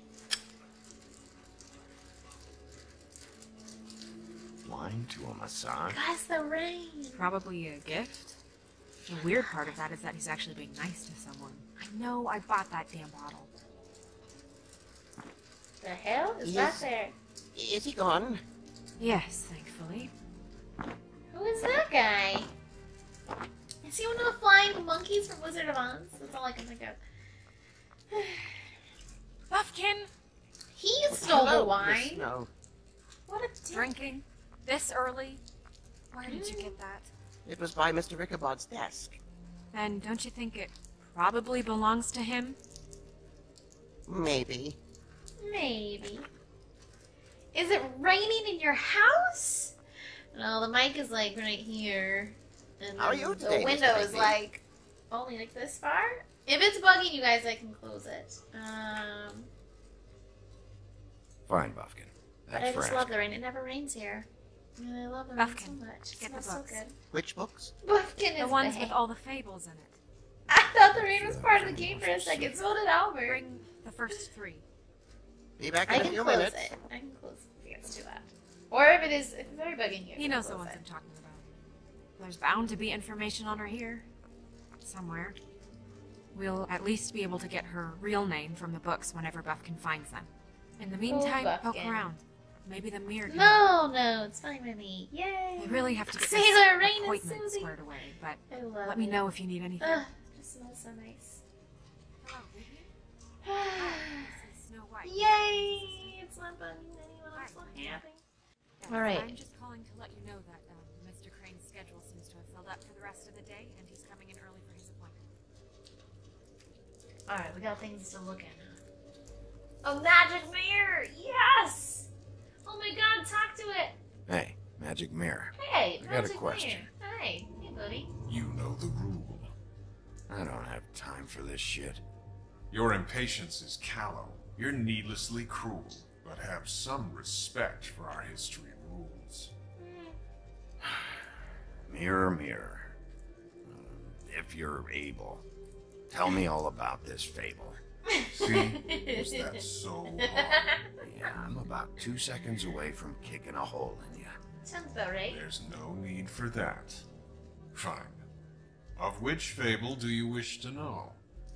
Wine to a massage? Guys, the rain. Probably a gift. The weird part of that is that he's actually being nice to someone. I know I bought that damn bottle. The hell is Yes. that there? Is he gone? Yes, thankfully. Who is that guy? Is he one of the flying monkeys from Wizard of Oz? That's all I can think of. Buffkin! He stole Hello, the wine. Miss Snow. What a dick. Drinking? This early? Where did you get that? It was by Mister Ichabod's desk. And don't you think it probably belongs to him? Maybe. Maybe. Is it raining in your house? No, the mic is like right here. And How are then you the today, Mister window is Baby? like only like this far. If it's bugging you guys, I can close it. Um, Fine, Buffkin. but Thanks I for just love asking. the rain. It never rains here. And I love the rain Buffkin, so much. It get the smells so books. good. Which books? Buffkin The is ones bae. with all the fables in it. I thought the rain was part of the game for a second. So did Albert. Bring the first three. Be back I in a can few close minutes. it. I can close it if he gets too loud. Or if it is, if it's very bugging you. I He can knows the close ones it. I'm talking about. There's bound to be information on her here. Somewhere. We'll at least be able to get her real name from the books whenever Buffkin finds them. In the meantime, poke Buffkin. around. Maybe the mirror can No, no, it's fine with me. Yay! We really have to get Sailor this Rain is appointment soothing. squared away, but I love let me it. know if you need anything. Ugh, it just smells so nice. Hello, Vivian. This is Snow White. Yay! It's not bugging anyone. I'm so happy. Yes, All right. I'm just calling to let you know that um, Mister Crane's schedule seems to have filled up for the rest of the day, and he's coming in early for his appointment. Alright, we got things to look at now. A magic mirror! Yes! Oh my god, talk to it! Hey, magic mirror. Hey, I got a magic question. mirror. Hey, hey buddy. You know the rule. I don't have time for this shit. Your impatience is callow. You're needlessly cruel, but have some respect for our history and rules. Mirror, mirror. Uh, if you're able, tell me all about this fable. See? Was that so hard? Yeah, I'm about two seconds away from kicking a hole in you. Sounds about right. There's no need for that. Fine. Of which fable do you wish to know?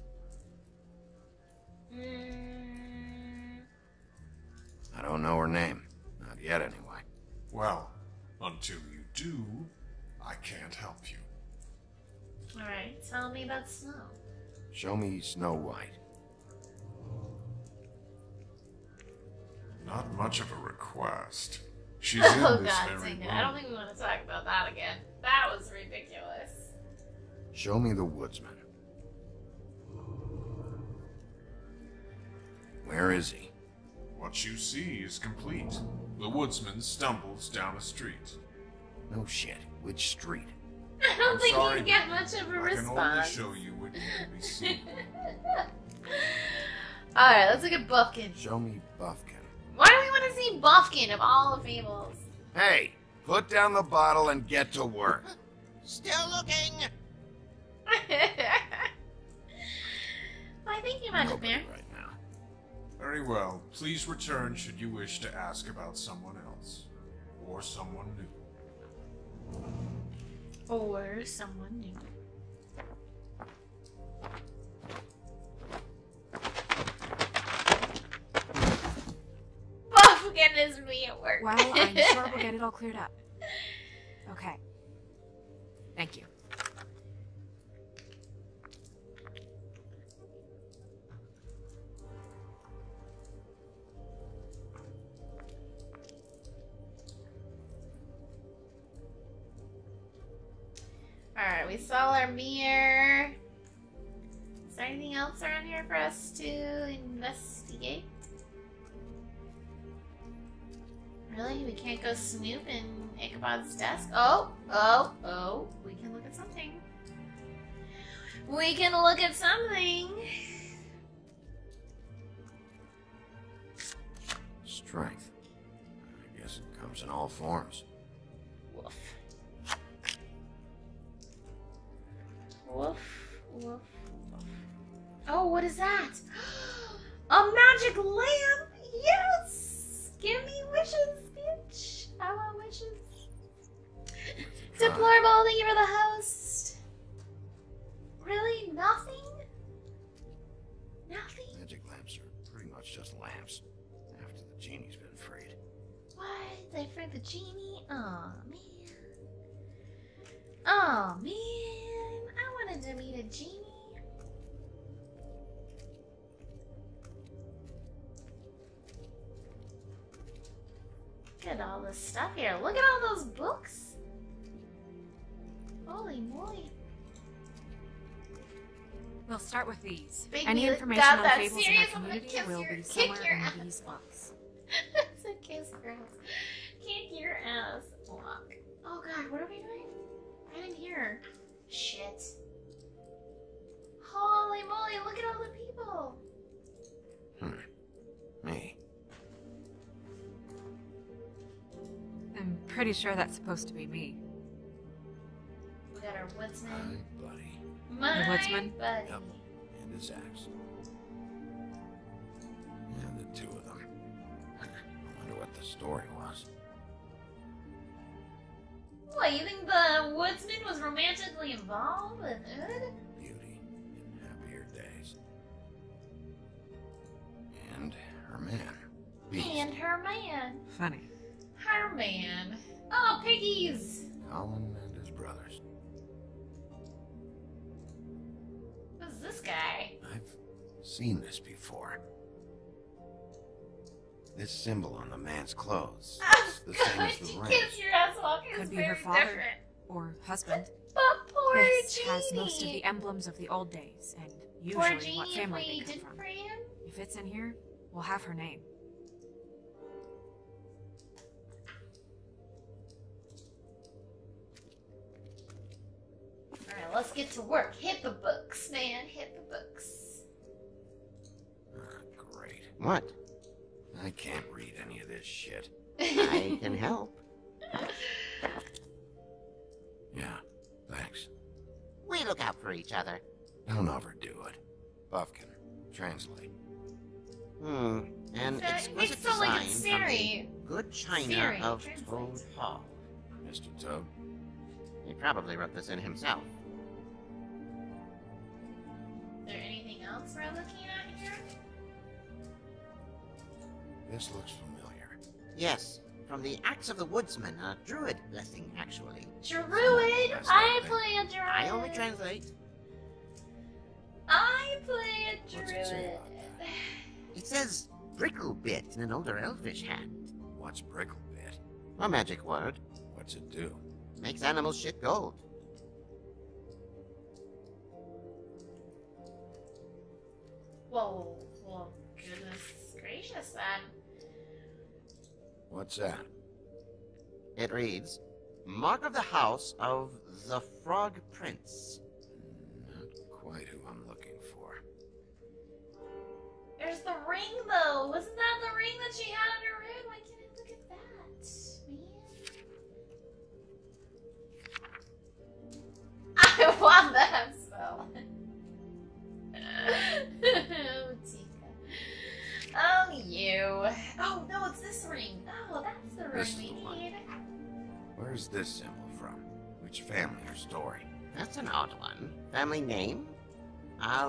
Mm, I don't know her name. Not yet, anyway. Well, until you do, I can't help you. Alright, tell me about Snow. Show me Snow White. Not much of a request. She's Oh in this god very dang it. room. I don't think we want to talk about that again. That was ridiculous. Show me the woodsman. Where is he? What you see is complete. The woodsman stumbles down a street. No shit. Which street? I don't I'm think sorry, you get much of a I can only response. show you what can be seen. Alright, let's look at Buffkin. Show me Buffkin. Why do we want to see Buffkin of all the fables? Hey, put down the bottle and get to work. Still looking. Why, thank you, Magic Nobody Mirror. right now. Very well. Please return should you wish to ask about someone else. Or someone new. Or someone new. me at work. Well, I'm sure we'll get it all cleared up. Okay. Thank you. Alright, we saw our mirror. Is there anything else around here for us to investigate? Really? We can't go snoop in Ichabod's desk? Oh, oh, oh. We can look at something. We can look at something. Strength. I guess it comes in all forms. Woof. Woof, woof, woof. Oh, what is that? A magic lamp! Yes! Give me wishes, bitch! I want wishes. Deplorable, thank you for the host. Really? Nothing? Nothing? Magic lamps are pretty much just lamps. After the genie's been freed. What? They freed the genie? Aw, man. Aw, man. I wanted to meet a genie. Look at all this stuff here. Look at all those books. Holy moly. We'll start with these. Big Any you information got on that fables in our serious? I'm gonna community kiss will your- be kick somewhere your in ass. these books. It's a kiss girls. Kick your ass. Walk. Oh god, what are we doing? I didn't hear. Shit. Holy moly, look at all the people. Hmm. Me. I'm pretty sure that's supposed to be me. We got our woodsman. Hi, buddy. My The woodsman? buddy. Yep. And his axe. And the two of them. I wonder what the story was. What, you think the woodsman was romantically involved with Ud? Beauty in happier days. And her man. Beast. And her man. Funny. Her man. Oh, piggies! Colin and his brothers. Who's this guy? I've seen this before. This symbol on the man's clothes. It's the same as the ring. Kiss your ass walk is Could be very her father different. or husband. But poor This Genie. has most of the emblems of the old days and Poor usually Genie, what if family we they come didn't from. free him. If it's in here, we'll have her name. Alright, let's get to work. Hit the books, man. Hit the books. Ah, great. What? I can't read any of this shit. I can help. Yeah, thanks. We look out for each other. Don't overdo it. Buffkin, translate. Hmm. An So, it exquisite makes it sound like design it's from Siri. the good china Siri, of translate. Toad Hall. Mister Toad? He probably wrote this in himself. Is there anything else we're looking at here? This looks familiar. Yes, from the Axe of the Woodsman, a druid blessing, actually. Druid! That's I not play a druid. I only translate. I play a What's it say druid. about that? It says Bricklebit in an older elvish hand. What's Bricklebit? A magic word. What's it do? Makes animals shit gold. Whoa, well, goodness gracious, then. What's that? It reads, Mark of the House of the Frog Prince. Not quite who I'm looking for. There's the ring, though. Wasn't that the ring that she had on her head? Why can't I look at that, man? I want that spell. Oh, Tika. Oh, you. Oh, no, it's this ring. Oh, that's the This is ring the we one. need. Where's this symbol from? Which family or story? That's an odd one. Family name?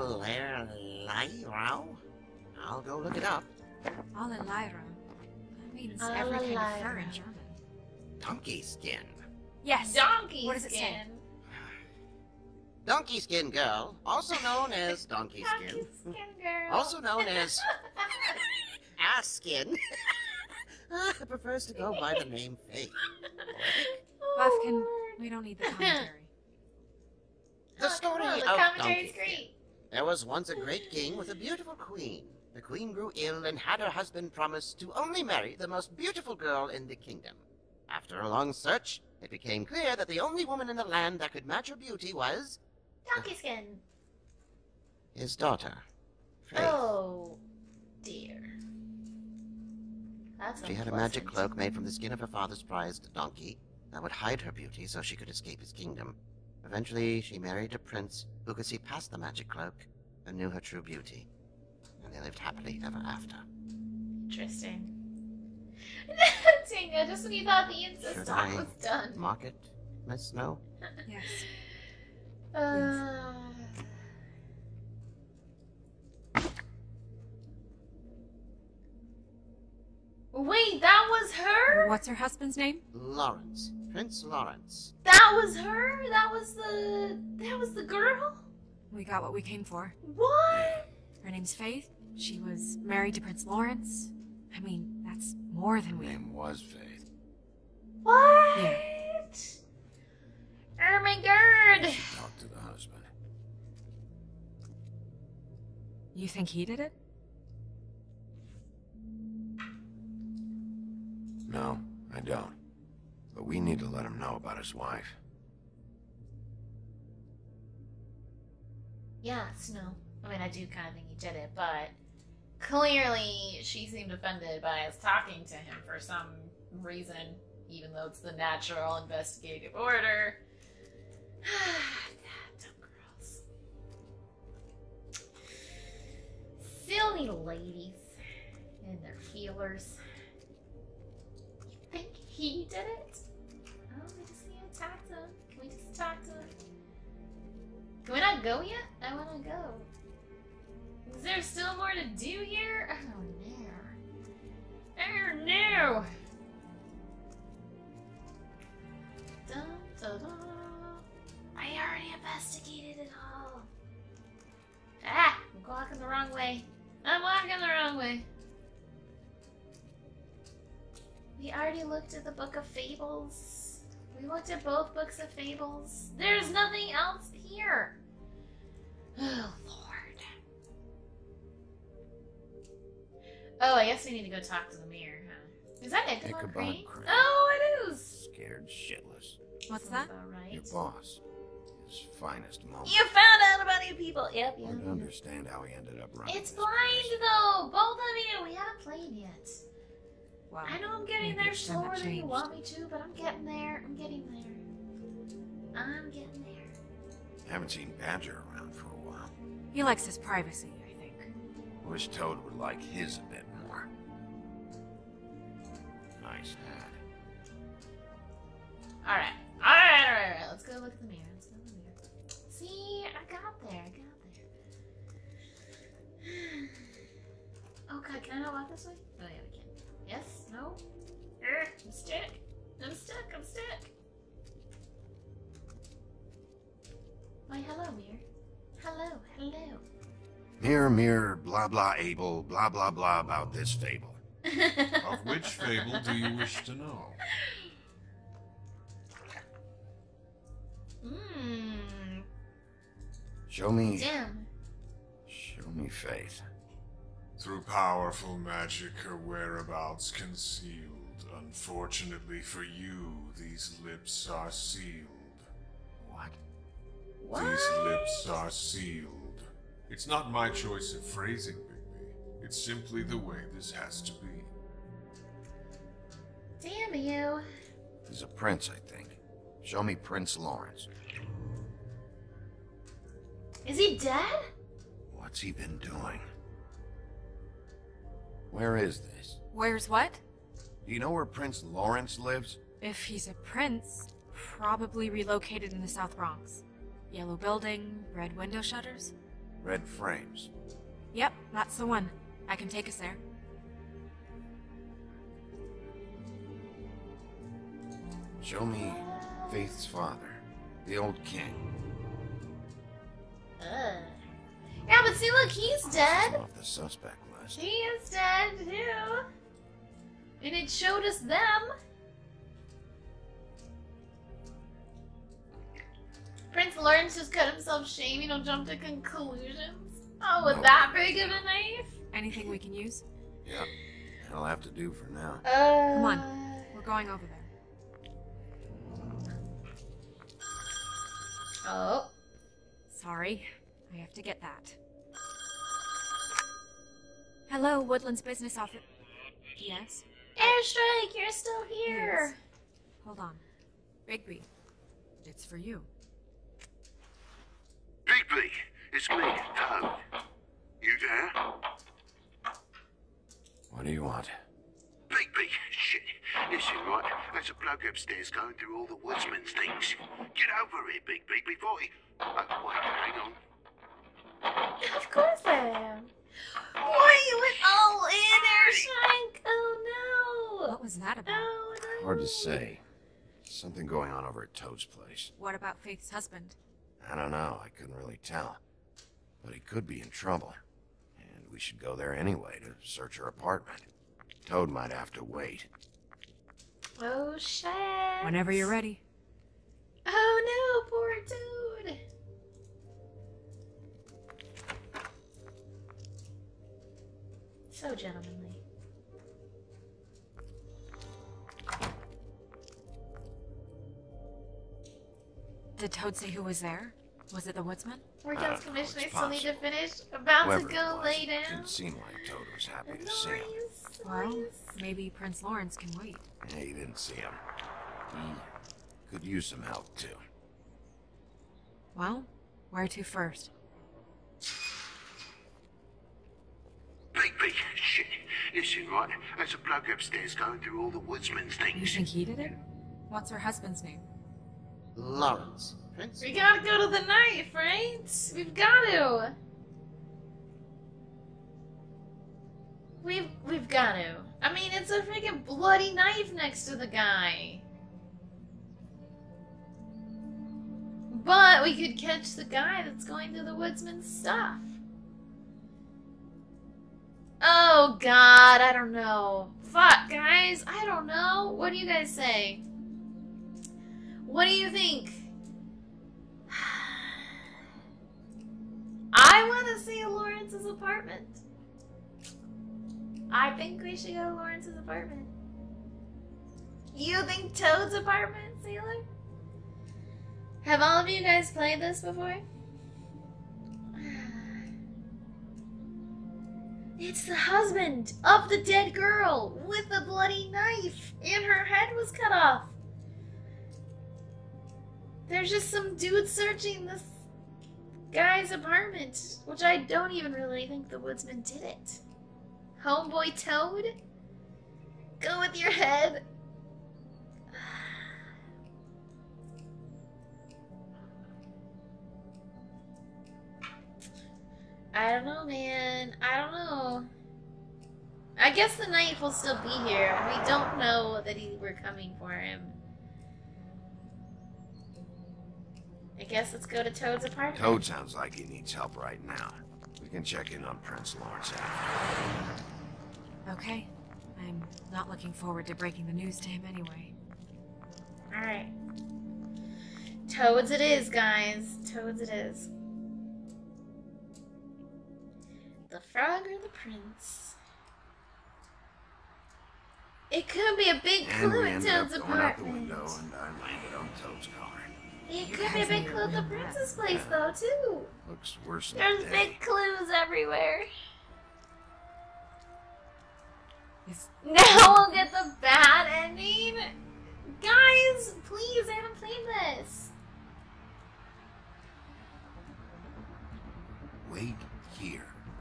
Alerlyrao? I'll go look it up. Alalira. means A every kind of fur lion. in German. Donkey skin. Yes. Donkey What does it say? skin. Donkey skin girl, also known as donkey Donkey skin. skin girl. Also known as ass skin. uh, prefers to go by the name Faith. Oh, Buffkin, Lord. we don't need the commentary. The Oh, story come on, the of commentary's Donkey Skin. great. There was once a great king with a beautiful queen. The queen grew ill and had her husband promise to only marry the most beautiful girl in the kingdom. After a long search, it became clear that the only woman in the land that could match her beauty was Donkey skin. his daughter, Faith. Oh, dear. That's She had a magic unpleasant. cloak made from the skin of her father's prized donkey that would hide her beauty so she could escape his kingdom. Eventually, she married a prince who could see past the magic cloak and knew her true beauty. And they lived happily ever after. Interesting. Tinga, just when you thought the incest Should talk I was done. Mock it, Miss Snow? Yes. Uh, wait, that was her? What's her husband's name? Lawrence. Prince Lawrence. That was her? That was the... That was the girl? We got what we came for. What? Her name's Faith. She was married to Prince Lawrence. I mean, that's more than Her we... name was Faith. What? Yeah. Oh my god. Talk to the husband. You think he did it? No, I don't. But we need to let him know about his wife. Yeah, Snow. I mean, I do kind of think he did it, but clearly she seemed offended by us talking to him for some reason, even though it's the natural investigative order. God, dumb girls. Silly ladies and their feelers. You think he did it? Oh, we just need to talk to him. Can we just talk to him? Can we not go yet? I want to go. Is there still more to do here? Oh no. Oh no. Dun, dun, dun. I already investigated it all. Ah, I'm walking the wrong way. I'm walking the wrong way. We already looked at the Book of Fables. We looked at both books of Fables. There's nothing else here. Oh, Lord. Oh, I guess we need to go talk to the mirror, huh? Is that Ichabod Ichabod Crane? Crane. Oh, it is. Scared shitless. What's Sounds that? about right. Your boss. His finest moment. You found out about you people. Yep, yep. Hard to understand how he ended up running It's this blind place. though. Both of you. We haven't played yet. Well, I know I'm getting maybe there it's time slower it than you changed. want me to, but I'm getting there. I'm getting there. I'm getting there. Haven't seen Badger around for a while. He likes his privacy, I think. Wish Toad would like his a bit more. Nice hat. Alright. Alright, alright, alright. Let's go look at the mirror. Let's go look at the mirror. See, I got there. I got there. Oh god, can I not walk this way? Oh yeah, we can. Yes? No? Urgh, I'm stuck. I'm stuck. I'm stuck. Why, hello, mirror. Hello, hello. Mirror, mirror, blah blah able, blah blah blah about this fable. Of which fable do you wish to know? Mmm. Show me, Damn. show me Faith. Through powerful magic, her whereabouts concealed. Unfortunately for you, these lips are sealed. What? What? These lips are sealed. It's not my choice of phrasing, Bigby. It's simply the way this has to be. Damn you. He's a prince, I think. Show me Prince Lawrence. Is he dead? What's he been doing? Where is this? Where's what? Do you know where Prince Lawrence lives? If he's a prince, probably relocated in the South Bronx. Yellow building, red window shutters. Red frames. Yep, that's the one. I can take us there. Show me Faith's father, the old king. Ugh. Yeah, but see, look, he's dead. Off the suspect list. He is dead, too. And it showed us them. Prince Lawrence just cut himself shaving. Don't jump to conclusions. Oh, with No. that big of a knife? Anything we can use? Yep. That'll have to do for now. Uh, Come on. We're going over there. Oh. Sorry. I have to get that. Hello, Woodland's business office. Yes? Airstrike, you're still here. Yes. Hold on. Bigby. It's for you. Bigby, it's me, Toad. You there? What do you want? Bigby, shit. Listen, right, there's a bloke upstairs going through all the woodsman's things. Get over here, Bigby, before he... Oh, wait, hang on. Of course I am. Why you went all in, Airstrike? Oh no. What was that about? Oh no. Hard to say. Something going on over at Toad's place. What about Faith's husband? I don't know. I couldn't really tell. But he could be in trouble. And we should go there anyway to search her apartment. Toad might have to wait. Oh shit. Whenever you're ready. Oh no, poor Toad. So gentlemanly. Did Toad say who was there? Was it the woodsman? Workout's Uh, commission, I it's still need to possible. finish. About Whoever to it go was, lay it down. didn't seem like Toad was happy to see him. Nice, Well, nice. maybe Prince Lawrence can wait. Yeah, he didn't see him. He could use some help, too. Well, where to first? Bigby, shit. Listen, right, there's a bloke upstairs going through all the woodsman's You things. think he did it? What's her husband's name? Lawrence. Prince? We gotta go to the knife, right? We've got to. We've we've got to. I mean, it's a freaking bloody knife next to the guy. But we could catch the guy that's going through the woodsman's stuff. Oh God, I don't know. Fuck, guys, I don't know. What do you guys say? What do you think? I want to see Lawrence's apartment. I think we should go to Lawrence's apartment. You think Toad's apartment, Sailor? Have all of you guys played this before? It's the husband of the dead girl with the bloody knife, and her head was cut off. There's just some dude searching this guy's apartment, which I don't even really think the woodsman did it. Homeboy Toad? Go with your head. I don't know, man. I don't know. I guess the knife will still be here. We don't know that he, we're coming for him. I guess let's go to Toad's apartment. Toad sounds like he needs help right now. We can check in on Prince Lawrence after. Okay. I'm not looking forward to breaking the news to him anyway. Alright. Toads it is, guys. Toads it is. The frog or the prince? It could be a big And clue we in ended up Toad's going out the apartment. window, and I landed on Toad's car. It You could be a guys big need clue at the to win prince's that. place, though, too. Looks worse than There's day. big clues everywhere. Is Now we'll get the bad ending. Guys, please, I haven't played this. Wait here.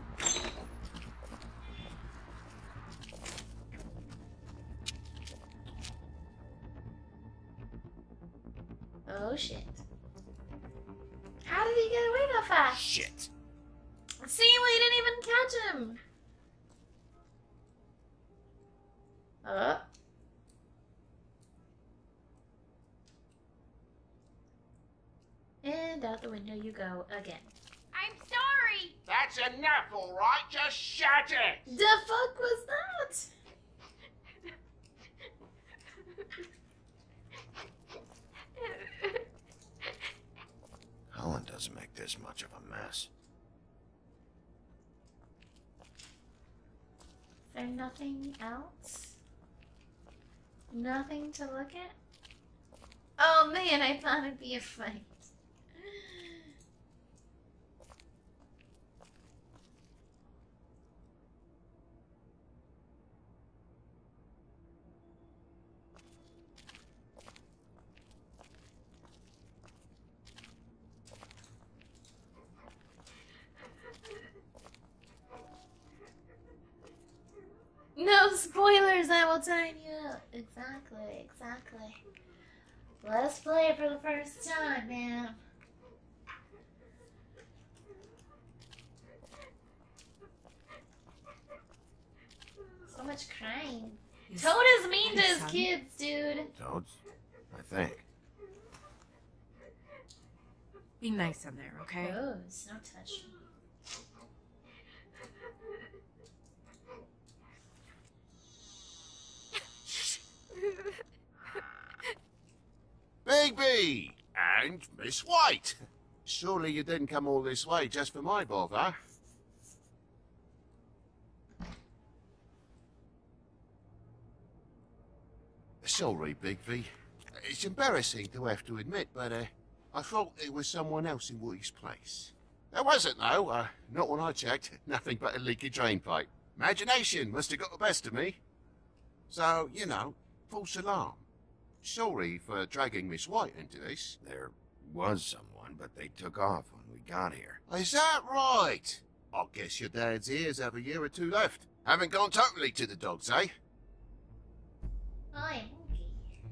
Oh shit. How did he get away that fast? Shit. See, we didn't even catch him. Uh. and out the window you go again. I'm sorry! That's enough, alright? Just shut it! The fuck was that? Helen doesn't make this much of a mess. Is there nothing else? Nothing to look at? Oh man, I thought it'd be a fight. No spoilers, I will time you up. Exactly, exactly. Let's play it for the first time, man. So much crying. He's- Toad is mean to Hey, his son. kids, dude. Toads? I think. Be nice in there, okay? Gross, no touch. Bigby! And Miss White! Surely you didn't come all this way just for my bother? Sorry, Bigby. It's embarrassing to have to admit, but uh, I thought it was someone else in Woody's place. There wasn't, though. Uh, not when I checked. Nothing but a leaky drain pipe. Imagination must have got the best of me. So, you know, false alarm. Sorry for dragging Miss White into this. There was someone, but they took off when we got here. Is that right? I guess your dad's ears have a year or two left. Haven't gone totally to the dogs, eh? I am monkey.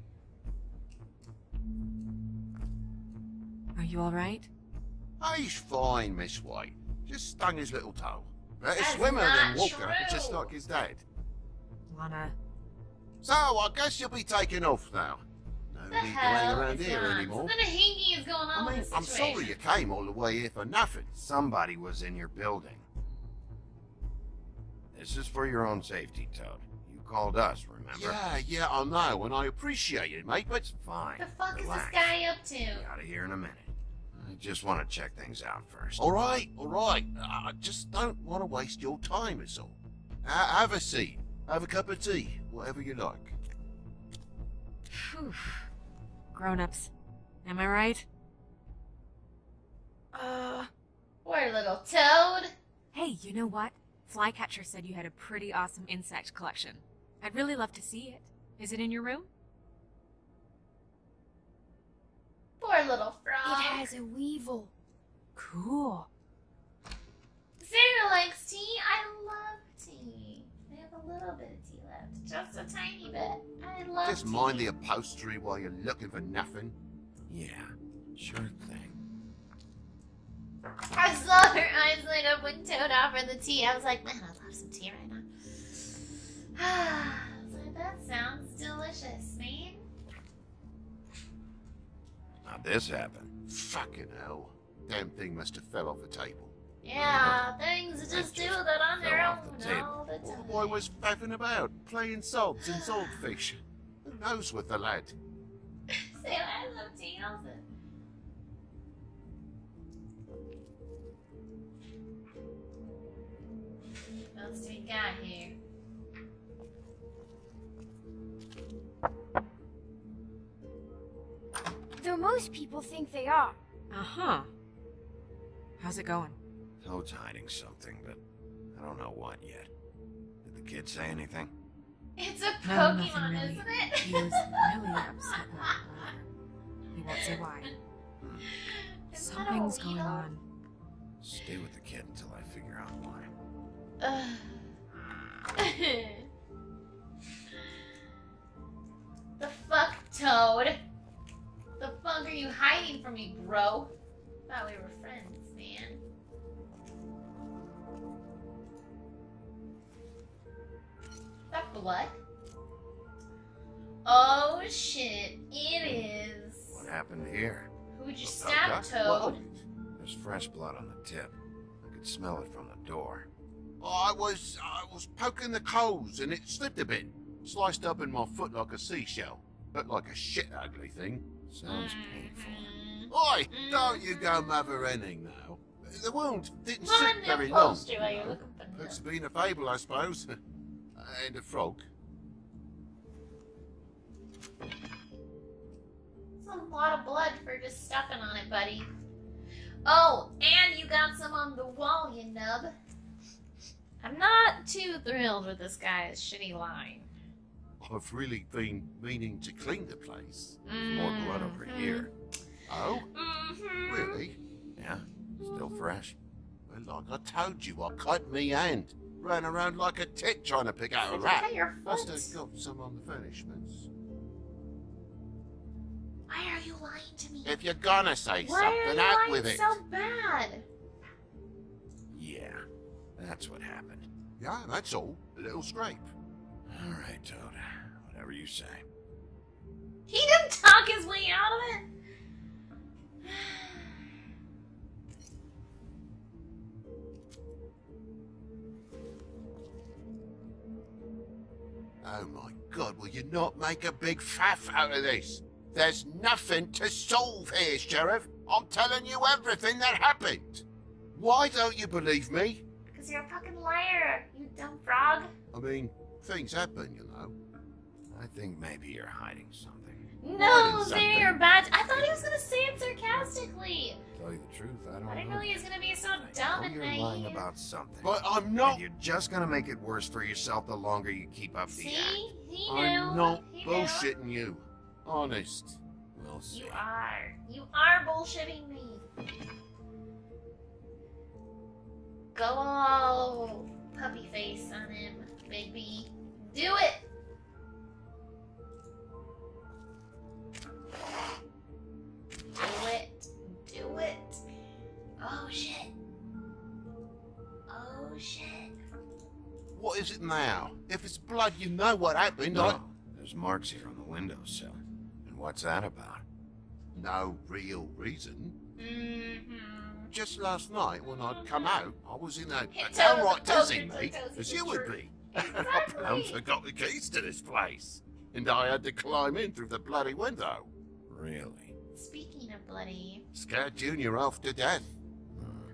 Are you alright? He's fine, Miss White. Just stung his little toe. Better That's swimmer than not Walker, true. just like his dad. Lana, So, I guess you'll be taking off now. No The need to hell hang around is here that? anymore. Something hinky is going on I mean, with this I'm situation. sorry you came all the way here for nothing. Somebody was in your building. This is for your own safety, Toad. You called us, remember? Yeah, yeah, I know, and I appreciate it, mate, but it's fine. What the fuck Relax. is this guy up to? Be out of here in a minute. I just want to check things out first. All right, all right. I just don't want to waste your time, is all. Ha- have a seat. Have a cup of tea. Whatever you like. Phew. Grown-ups. Am I right? Uh... Poor little Toad. Hey, you know what? Flycatcher said you had a pretty awesome insect collection. I'd really love to see it. Is it in your room? Poor little frog. It has a weevil. Cool. Sarah likes tea. I love tea. I have a little bit of tea left. Just a tiny bit. I love Just tea. mind the upholstery while you're looking for nothing. Yeah, sure thing. I saw her eyes light up when Toad offered the tea. I was like, man, I'd love some tea right now. I was like, that sounds delicious, man. How'd this happen? Fucking hell. Damn thing must have fell off the table. Yeah, things just do that on their Fell own off the table. all the Well, time. the boy was faffing about, playing salts and saltfish. Who knows with the lad? Say, I love tea also. What else do we got here? Though most people think they are. Uh-huh. How's it going? Toad's hiding something, but I don't know what yet. Did the kid say anything? It's a No, nothing Pokemon, really. isn't it? He was really upset about it earlier. He won't say why. Is that a Something's going Weedle? on. Stay with the kid until I figure out why. Ugh. The fuck, Toad? The fuck are you hiding from me, bro? Thought we were friends, man. Is that blood? Oh shit, it is. What happened here? Who would you Look, stab, okay. Toad? Well, there's fresh blood on the tip. I could smell it from the door. I was, I was poking the coals and it slipped a bit. Sliced up in my foot like a seashell. Looked like a shit ugly thing. Sounds painful. Oi, don't you go mother-henning now. The wound didn't Come sit on, very no long. poster while you're looking for It's them. been a fable, I suppose. And a frog. That's a lot of blood for just stuffing on it, buddy. Oh, and you got some on the wall, you nub. I'm not too thrilled with this guy's shitty line. I've really been meaning to clean the place. Mm. More blood over here. Oh? Mm-hmm. Really? Yeah? Still fresh? Well, like I told you, I cut me hand. Ran around like a tit trying to pick out a Did you rat. cut your Must foot? have got some on the furnishments. Why are you lying to me? If you're gonna say Why are something, you out lying with it. so bad? Yeah, that's what happened. Yeah, that's all. A little scrape. All right, Toad. Whatever you say. He didn't talk his way out of it. Oh my God, will you not make a big faff out of this? There's nothing to solve here, Sheriff. I'm telling you everything that happened. Why don't you believe me? Because you're a fucking liar, you dumb frog. I mean, things happen, you know. I think maybe you're hiding something. No, Hiding Zay, something. you're bad. I thought he was gonna say it sarcastically. To tell you the truth, I don't I didn't know. know he was gonna be so I dumb know and you're lying naive. about something. But I'm not. And you're just gonna make it worse for yourself the longer you keep up the See? act. He knew. I'm not he knew. bullshitting you. Honest. We'll see. You are. You are bullshitting me. Go all puppy face on him, Big B. Do it! Do it. Do it. Oh shit. Oh shit. What is it now? If it's blood, you know what happened. I... No, there's marks here on the windowsill. And what's that about? No real reason. Mm-hmm. Just last night, when I'd come out, I was in a, a Toes, downright toes, dizzy, toes, mate, toes, as you would be. Exactly. I plumb forgot the keys to this place. And I had to climb in through the bloody window. Really? Speaking of bloody, Scared Junior off to death. Hmm.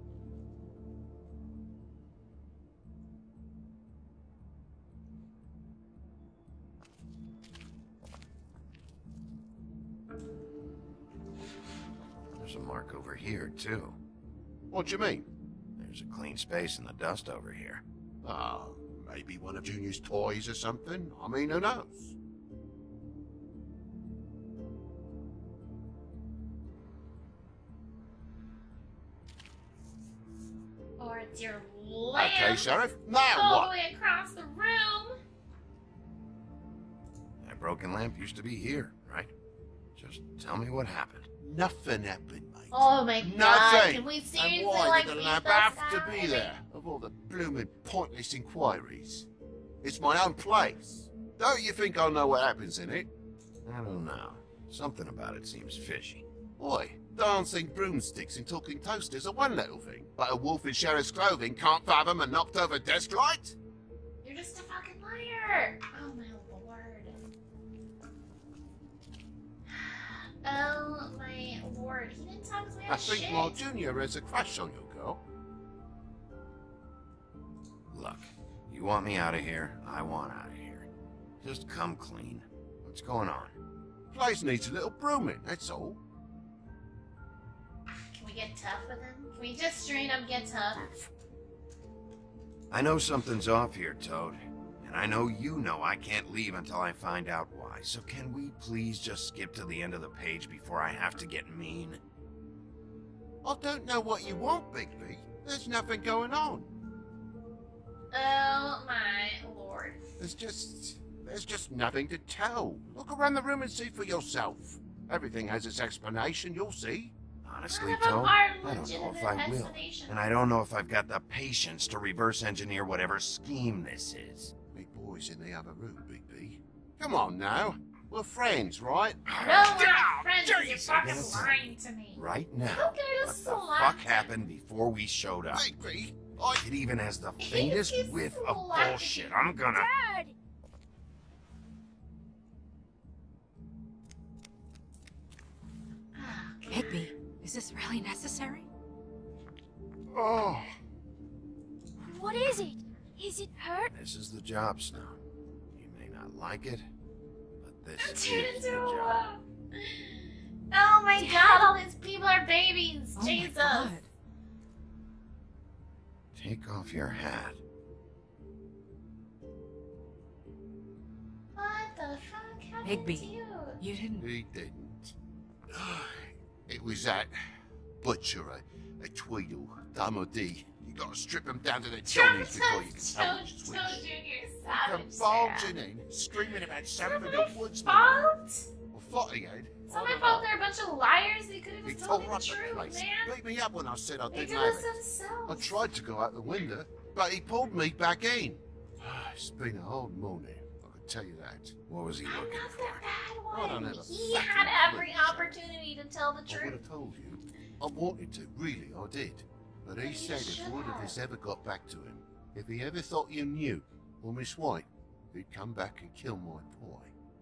There's a mark over here, too. What do you mean? There's a clean space in the dust over here. Ah, maybe one of Junior's toys or something. I mean, who knows? or it's your lamp. Okay, Sheriff. Now all what? the way across the room. That broken lamp used to be here, right? Just tell me what happened. Nothing happened, mate. Oh my god! Nothing. Can we And seriously why like did the beat lamp this have guy? to be there? Of all the blooming pointless inquiries. It's my own place. Don't you think I'll know what happens in it? I don't know. Something about it seems fishy. Boy, dancing broomsticks and talking toasters are one little thing, but a wolf in sheriff's clothing can't fathom a knocked over desk light? You're just a fucking liar! Oh my lord. Oh my lord. He didn't talk his way out I of think shit. my junior has a crush on your girl. Look, you want me out of here, I want out of here. Just come clean. What's going on? Place needs a little brooming, that's all. Can we get tough with him? Can we just straight up get tough? I know something's off here, Toad. And I know you know I can't leave until I find out why. So can we please just skip to the end of the page before I have to get mean? I don't know what you want, Bigby. There's nothing going on. Oh my lord. There's just... There's just nothing to tell. Look around the room and see for yourself. Everything has its explanation, you'll see. Honestly, None of them Toad, are I don't know legitimate if I will. explanations. And I don't know if I've got the patience to reverse engineer whatever scheme this is. Me boy's in the other room, Bigby. Come on now. We're friends, right? No, we're not friends and you're Jesus. fucking Listen, lying to me. Right now, Okay, what this is the a lie. fuck happened before we showed up? Maybe. I... It even has the faintest He's whiff of lying. bullshit. I'm gonna... Dad! Higby, is this really necessary? Oh, What is it? Is it hurt? this is the job, Snow. You may not like it, but this Turn is into the a job. wolf. Oh my god, all these people are babies. Oh Jesus. my God. Take off your hat. What the fuck happened Higby. to you? You didn't. He didn't. It was that butcher, a, a Tweedle, Damo D. You gotta strip him down to their johnnies before you can tell which is Joe, which. Joe Junior Come savage. barging in, screaming about It's something not in my the woods. fault. Or thought he had. It's not I my don't fault know. they're a bunch of liars. They could have He just told tore me the up the truth, place. man. Beat me up when I said I They didn't did have this it. I themselves. tried to go out the window, but he pulled me back in. It's been a hard morning, I can tell you that. What was he I'm looking not for? the bad I don't one. have a He fucking had every clue, so- opportunity to tell the I would truth. have told you. I wanted to, really, I did. But he But you said if should word of have. this ever got back to him, if he ever thought you knew, or Miss White, he'd come back and kill my boy.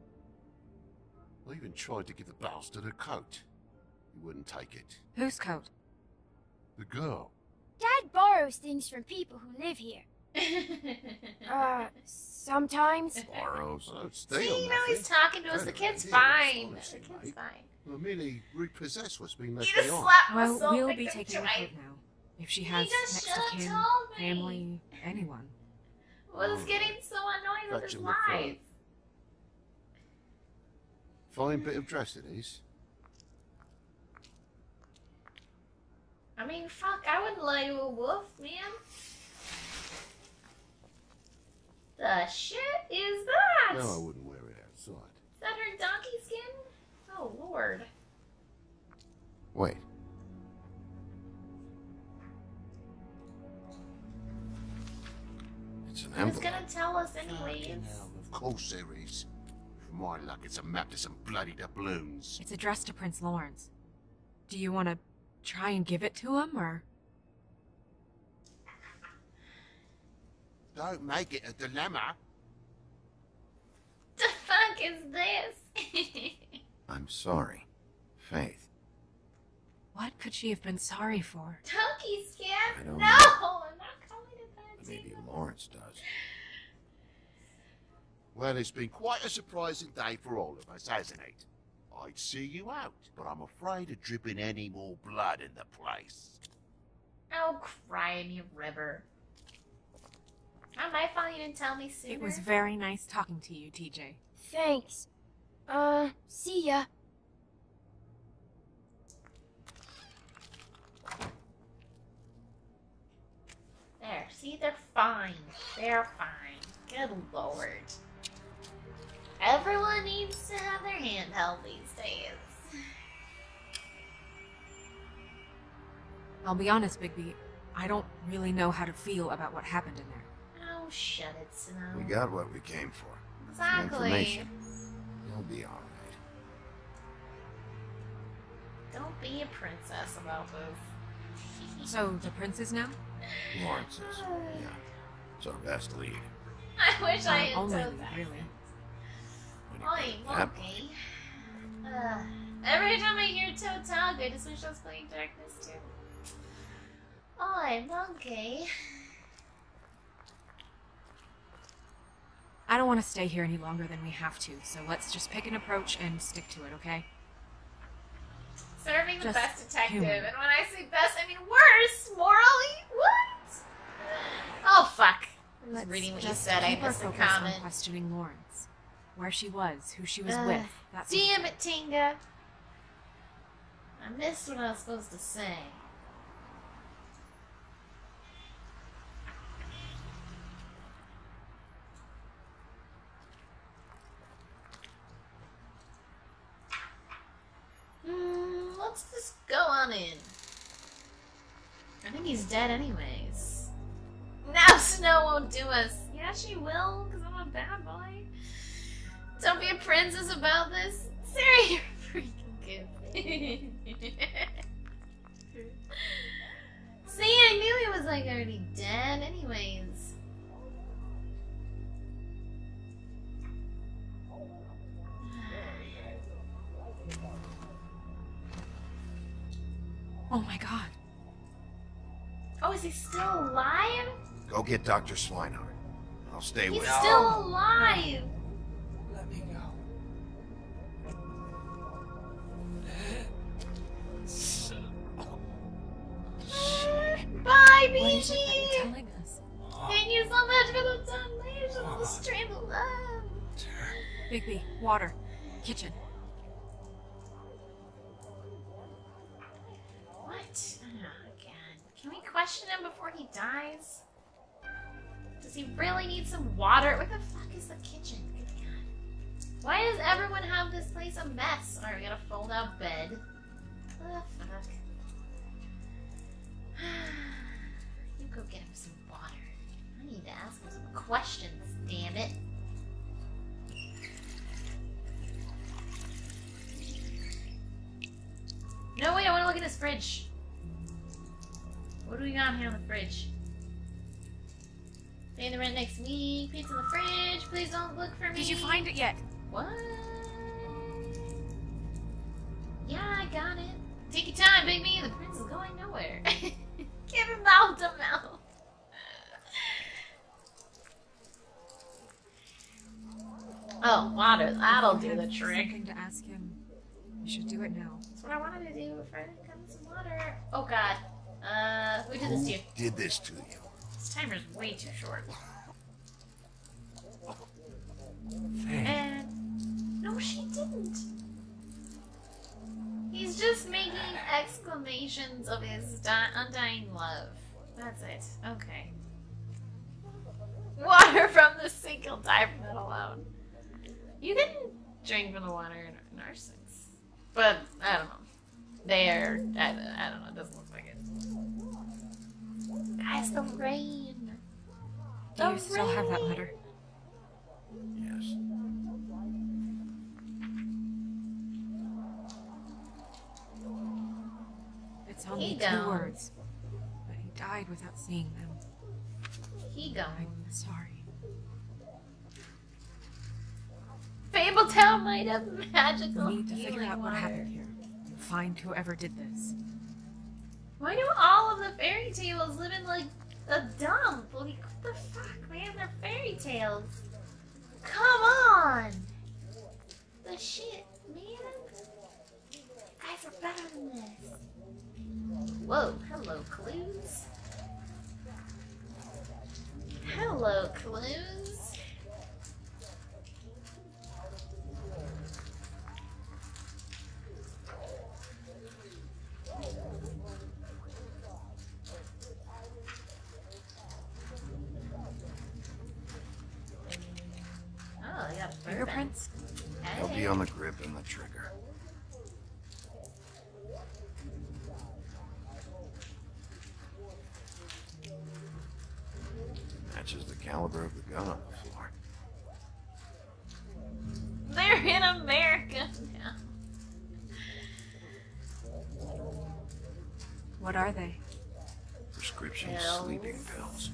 I even tried to give the bastard a coat. He wouldn't take it. Whose coat? The girl. Dad borrows things from people who live here. Uh, sometimes. Borrows. I don't steal See, you know nothing. he's talking to us. The Anyway, kid's here, fine. honestly, The kid's mate. fine. I merely repossess what's been You left just behind. slapped Well, myself we'll like be the taking the joint. coat now. If she You has just next of should've kin, told me. family, anyone. Was getting so annoyed with Fetch his him the phone. lies. Fine bit of dress it is. I mean, fuck, I wouldn't lie to a wolf, man. The shit is that? No, I wouldn't wear it outside. Is that her donkey skin? Oh, lord. Wait. It's an Who's envelope. gonna tell us anyways? Fucking hell, of course there is. For my luck, it's a map to some bloody doubloons. It's addressed to Prince Lawrence. Do you want to try and give it to him, or? Don't make it a dilemma. The fuck is this? I'm sorry, Faith. What could she have been sorry for? Donkey skin? I No, don't I'm know. not calling it that. Maybe Tina. Lawrence does. Well, it's been quite a surprising day for all of us, hasn't it? I'd see you out, but I'm afraid of dripping any more blood in the place. Oh, cry me a river. Not my fault you didn't tell me sooner. It was very nice talking to you, T J. Thanks. Uh, see ya. There, see, they're fine. They're fine. Good lord. Everyone needs to have their hand held these days. I'll be honest, Bigby. I don't really know how to feel about what happened in there. Oh, shut it, Snow. We got what we came for. Some Exactly. information. You'll be alright. Don't be a princess about this. So, the prince is now? Lawrence is. Yeah. It's our best lead. I wish I had Uh, only told that. really. When you Oi, get that monkey. Uh, every time I hear Toad talk, I just wish I was playing Darkness too. Oi, monkey. I don't want to stay here any longer than we have to, so let's just pick an approach and stick to it, okay? Serving the Just best detective, human. and when I say best, I mean worst, morally. What? Oh fuck! I was Let's reading what you just said. I keep our missed the focus on comment. questioning Lawrence. Where she was, who she was Ugh, with, that sort of Damn thing. it, Tinga! I missed what I was supposed to say. Hmm, let's just go on in. I think he's dead anyways. Now Snow won't do us. Yeah, she will, because I'm a bad boy. Don't be a princess about this. Sarah, you're freaking kid. See, I knew he was like already dead anyways. Oh my god. Oh, is he still alive? Go get Doctor Swinehart. I'll stay He's with still alive! Let me go. Bye, What is B G! it that you're telling us? Thank you so much for the donation, the stream of love. Bigby, water. Kitchen. What? Oh, again. Can we question him before he dies? Does he really need some water? Where the fuck is the kitchen? Good God. Why does everyone have this place a mess? Alright, we got a fold out bed. What the fuck? You go get him some water. I need to ask him some questions, damn it. No, wait, I want to look in his fridge. What do we got here on the fridge? Paying the rent next week. Pizza in the fridge. Please don't look for me. Did you find it yet? What? Yeah, I got it. Take your time, Big Me. The prince is going nowhere. Give him mouth to mouth. Oh, water. That'll do the trick. Something to ask him. You should do it now. That's what I wanted to do. Fred, got me some water. Oh God. Uh, who did this to you? Who did this to you? This timer's way too short. Faye. And no, she didn't. He's just making exclamations of his di undying love. That's it. Okay. Water from the sink. He'll die from it alone. You can drink from the water in our sinks, but I don't know. They are. I, I don't know. It doesn't look like it. Guys, the rain. Do you still have that letter? Yes. It's only He two gone. words, but he died without seeing them. He gone. I'm sorry. Fabletown might have magical We need to figure healing out what water. happened here. And find whoever did this. Why do all of the fairy tales live in like a dump? Like, what the fuck, man? They're fairy tales. Come on! The shit, man. You guys are better than this. Whoa, hello, clues. Hello, clues. Oh, I got a Fingerprints? They'll be on the grip and the trigger. Matches the caliber of the gun on the floor. They're in America now. What are they? Prescription Pills. sleeping pills.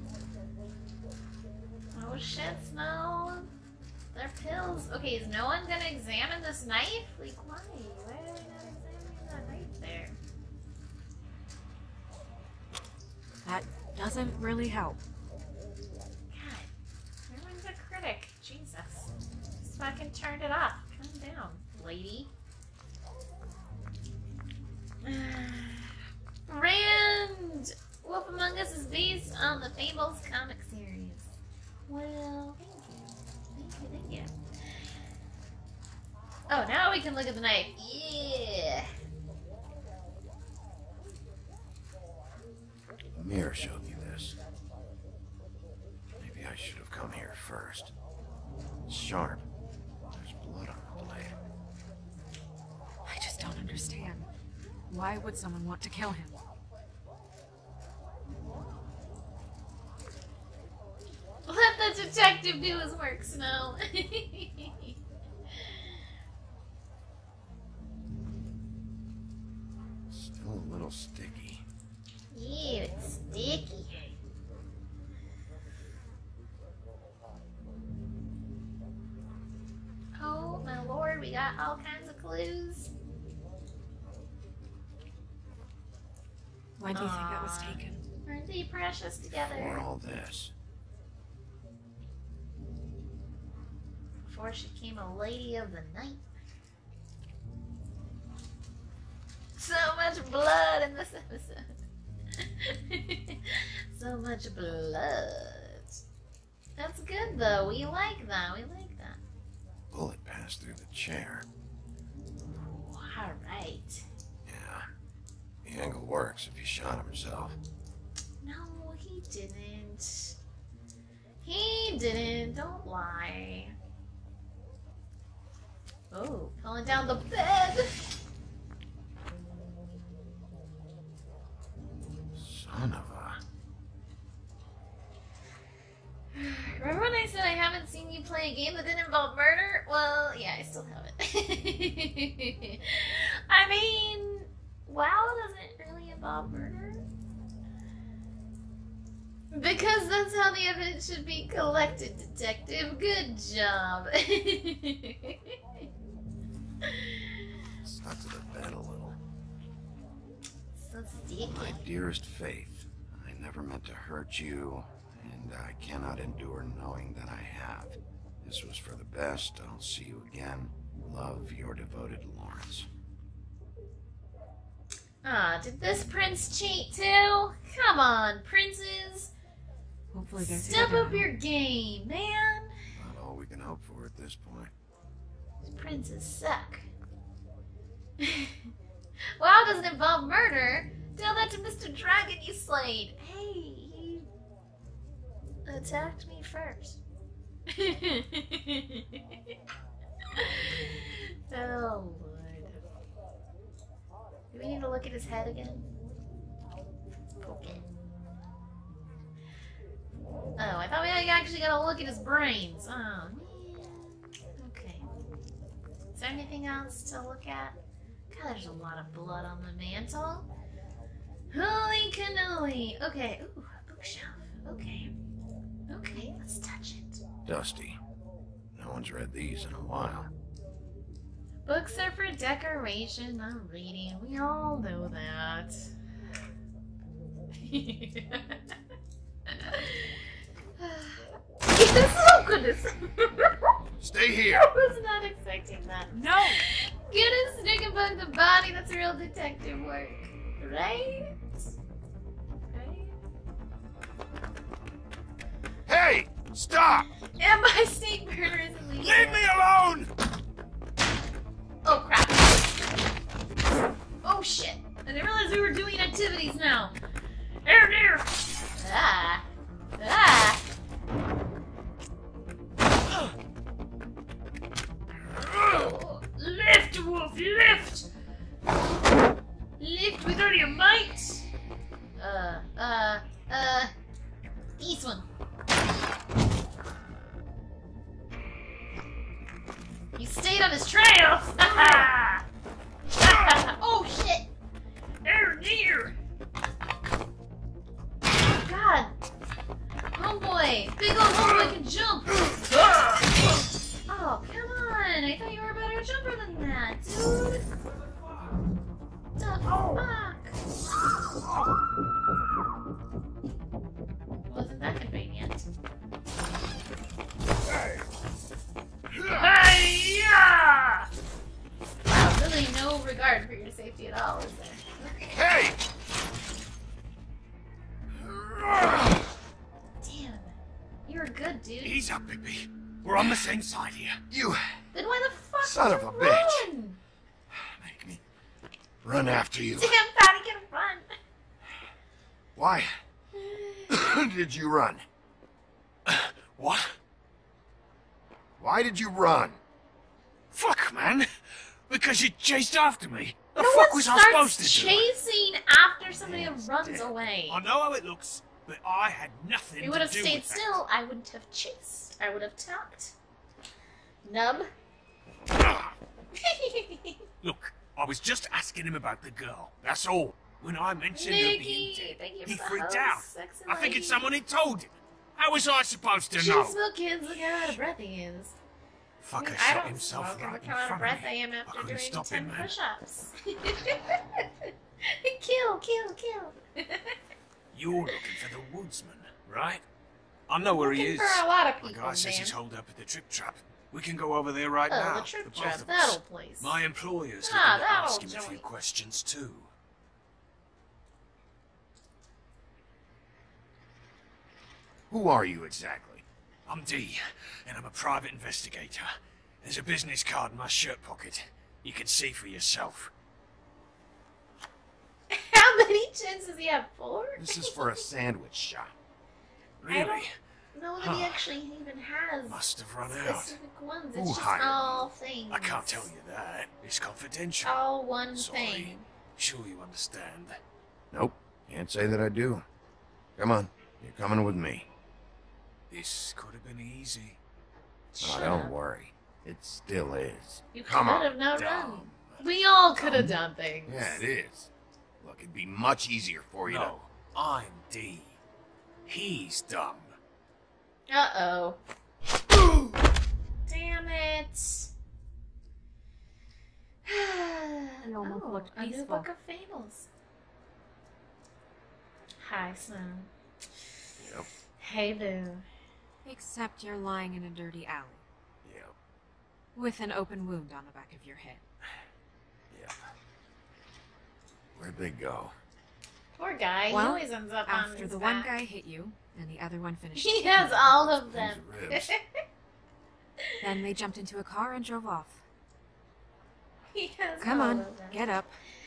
Oh shit, Snow. They're pills. Okay, is no one gonna examine this knife? Like, why? Why are they not examining that knife there? That doesn't really help. God, everyone's a critic. Jesus. Just fucking turned it off. Calm down, lady. Rand! Wolf Among Us is based on the Fables comic series. Well, thank you. Thank you, thank you. Oh, now we can look at the knife. Yeah! Amir showed me this. Maybe I should have come here first. It's sharp. There's blood on the blade. I just don't understand. Why would someone want to kill him? Let the detective do his work, Snow. Still a little sticky. Ew, it's sticky. Oh my lord, we got all kinds of clues. Why do you think that was taken? Aren't they precious together? For all this. Before she became a lady of the night. So much blood in this episode. So much blood. That's good though. We like that. We like that. Bullet passed through the chair. Alright. Yeah. The angle works if he shot himself. No, he didn't. He didn't. Don't lie. Oh, pulling down the bed. Son of a... Remember when I said I haven't seen you play a game that didn't involve murder? Well, yeah, I still have it. I mean, WoW doesn't really involve murder. Because that's how the evidence should be collected, detective. Good job. Stuck to the bed a little. So sticky. My dearest Faith, I never meant to hurt you, and I cannot endure knowing that I have. This was for the best. I'll see you again. Love, your devoted Lawrence. Ah, did this prince cheat too? Come on, princes. Hopefully they're Step together up now. your game, man. Not all we can hope for at this point. These princes suck. WoW doesn't involve murder. Tell that to Mister Dragon you slayed. Hey, he attacked me first. Oh, Lord. Do we need to look at his head again? Okay. Oh, I thought we actually gotta look at his brains. Oh, man. Okay. Is there anything else to look at? God, there's a lot of blood on the mantle. Holy cannoli. Okay. Ooh, a bookshelf. Okay. Okay, let's touch it. Dusty. No one's read these in a while. Books are for decoration, not reading. We all know that. Yes, oh goodness. Stay here. I was not expecting that. No! Get a stick and bug the body. That's real detective work. Right? Right? Hey! Stop! And my state murder is illegal. Leave me alone! Oh crap. Oh shit. I didn't realize we were doing activities now. There, there. Ah. Ah. Oh. Lift, wolf, lift. Lift with all your might. Uh, uh, uh. This one. You stayed on his trail! Oh shit! There, near! God! Homeboy! Big old homeboy can jump! Oh, come on! I thought you were a better jumper than that, dude! The fuck? Wasn't that convenient? Hi-ya! Wow, really no regard for your safety at all, is there? Hey! Damn. You're good, dude. Ease up, Bigby. We're on the same side here. You Then why the fuck son did of you a run? bitch! Make me run after you. Damn, Patty can run. Why did you run? What? Why did you run? Fuck, man. Because you chased after me. The No fuck one was I starts supposed to do? chasing after somebody that runs away. I know how it looks, but I had nothing If to you would have do stayed with that. still, I wouldn't have chased. I would have talked. Nub. Look, I was just asking him about the girl. That's all. When I mentioned her being Nikki, dead, thank you he for the freaked host, out. sexy I think lady. it's someone he told him. How was I supposed to She know? smoke kids, look how out of breath he is. I Fucker mean, I shot don't himself smoke, and right look in how out of front breath of I me. am I after couldn't doing stop ten him, man. push-ups. Kill, kill, kill. You're looking for the woodsman, right? I know where he Looking is. for a lot of My people, guy says man. he's holed up at the trip trap. We can go over there right Oh, now. the trip both trap, of that us. old place. My employer's Ah, looking to that ask old him a few joint. questions too. Who are you exactly? I'm D, and I'm a private investigator. There's a business card in my shirt pocket. You can see for yourself. How many chins does he have? Four? This is for a sandwich shop. I don't Really? know that he Huh. actually even has Must have run out. specific ones. Who It's just hired all things. I can't tell you that. It's confidential. All one Sorry. thing. Sure you understand. Nope, can't say that I do. Come on, you're coming with me. This could have been easy. Oh, don't worry. It still is. You Come could on. have no Dumb. run. We all could have done things. Yeah, it is. Look, it'd be much easier for you No, I'm D. He's dumb. Uh-oh. Damn it. He almost oh, looked a new peaceful. book of fables. Hi, Snow. to... Yep, Hey, Boo. Except you're lying in a dirty alley yep, with an open wound on the back of your head. yep. Where'd they go? Poor guy. Well, he always ends up on After his the back. one guy hit you, and the other one finished. He kicking has you. all of them. These ribs. Then they jumped into a car and drove off. He has Come all on, of them. get up.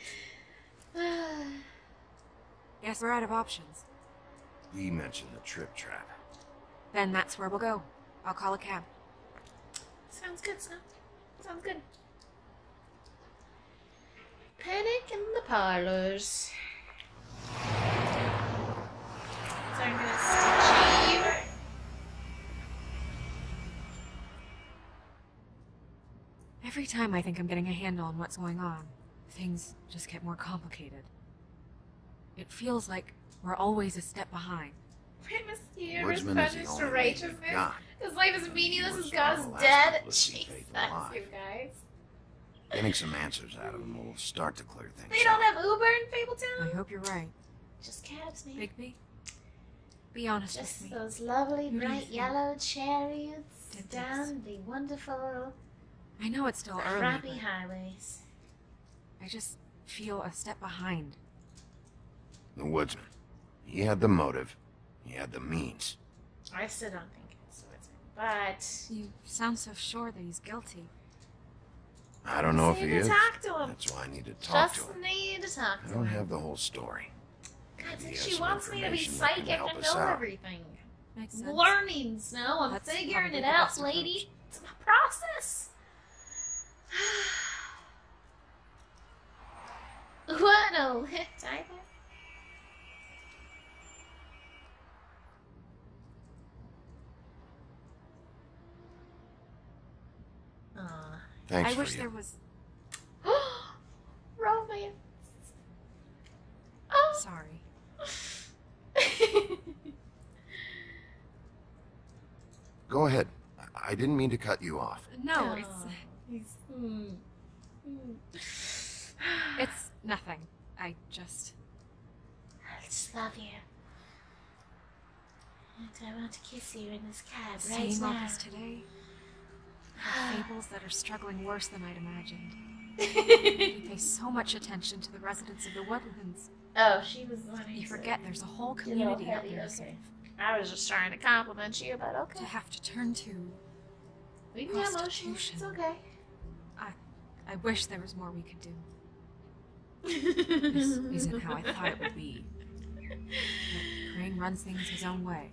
Guess we're out of options. He mentioned the trip trap. Then that's where we'll go. I'll call a cab. Sounds good, Snow. Sounds good. Panic in the parlors. So I'm gonna stitch you. Every time I think I'm getting a handle on what's going on, things just get more complicated. It feels like we're always a step behind. Primus here Woodsman is the punished only way righteousness. you've got. His life is meaningless. His Woodsman God will is last dead. until it's Jesus, faith that's alive. you guys. Getting some answers out of him will start to clear things They up. don't have Uber in I Fabletown? hope you're right. Just cabs, man. Bigby, be honest Just with me. those lovely Who do you bright think yellow chariots did down the wonderful I know it's still early, crappy but highways. I just feel a step behind. The woodsman. He had the motive. He had the means. I still don't think it's Woodsman, but You sound so sure that he's guilty. I don't know if need he to is. talk to him. That's why I need to talk Just to him. need to talk I to don't him. have the whole story. God, Maybe he since has she some wants me to be information that can psychic help and us know out. everything. Makes sense. Learning, Snow. I'm That's figuring probably it the out, best lady. It's a process. What a lit type. Aw. Thanks I for wish you. there was. Romance. Oh. Sorry. Go ahead. I- I didn't mean to cut you off. No, it's Oh, he's- mm. Mm. it's nothing. I just I just love you. And I want to kiss you in this cab right seeing now. all this today. Have fables that are struggling worse than I'd imagined. You pay so much attention to the residents of the woodlands. Oh, she was wanting You to forget there's a whole get a little community out petty, there to okay. save. I was just trying to compliment you, but okay. To have to turn to. We can get emotional. prostitution. It's okay. I, I wish there was more we could do. This isn't how I thought it would be. But Crane runs things his own way.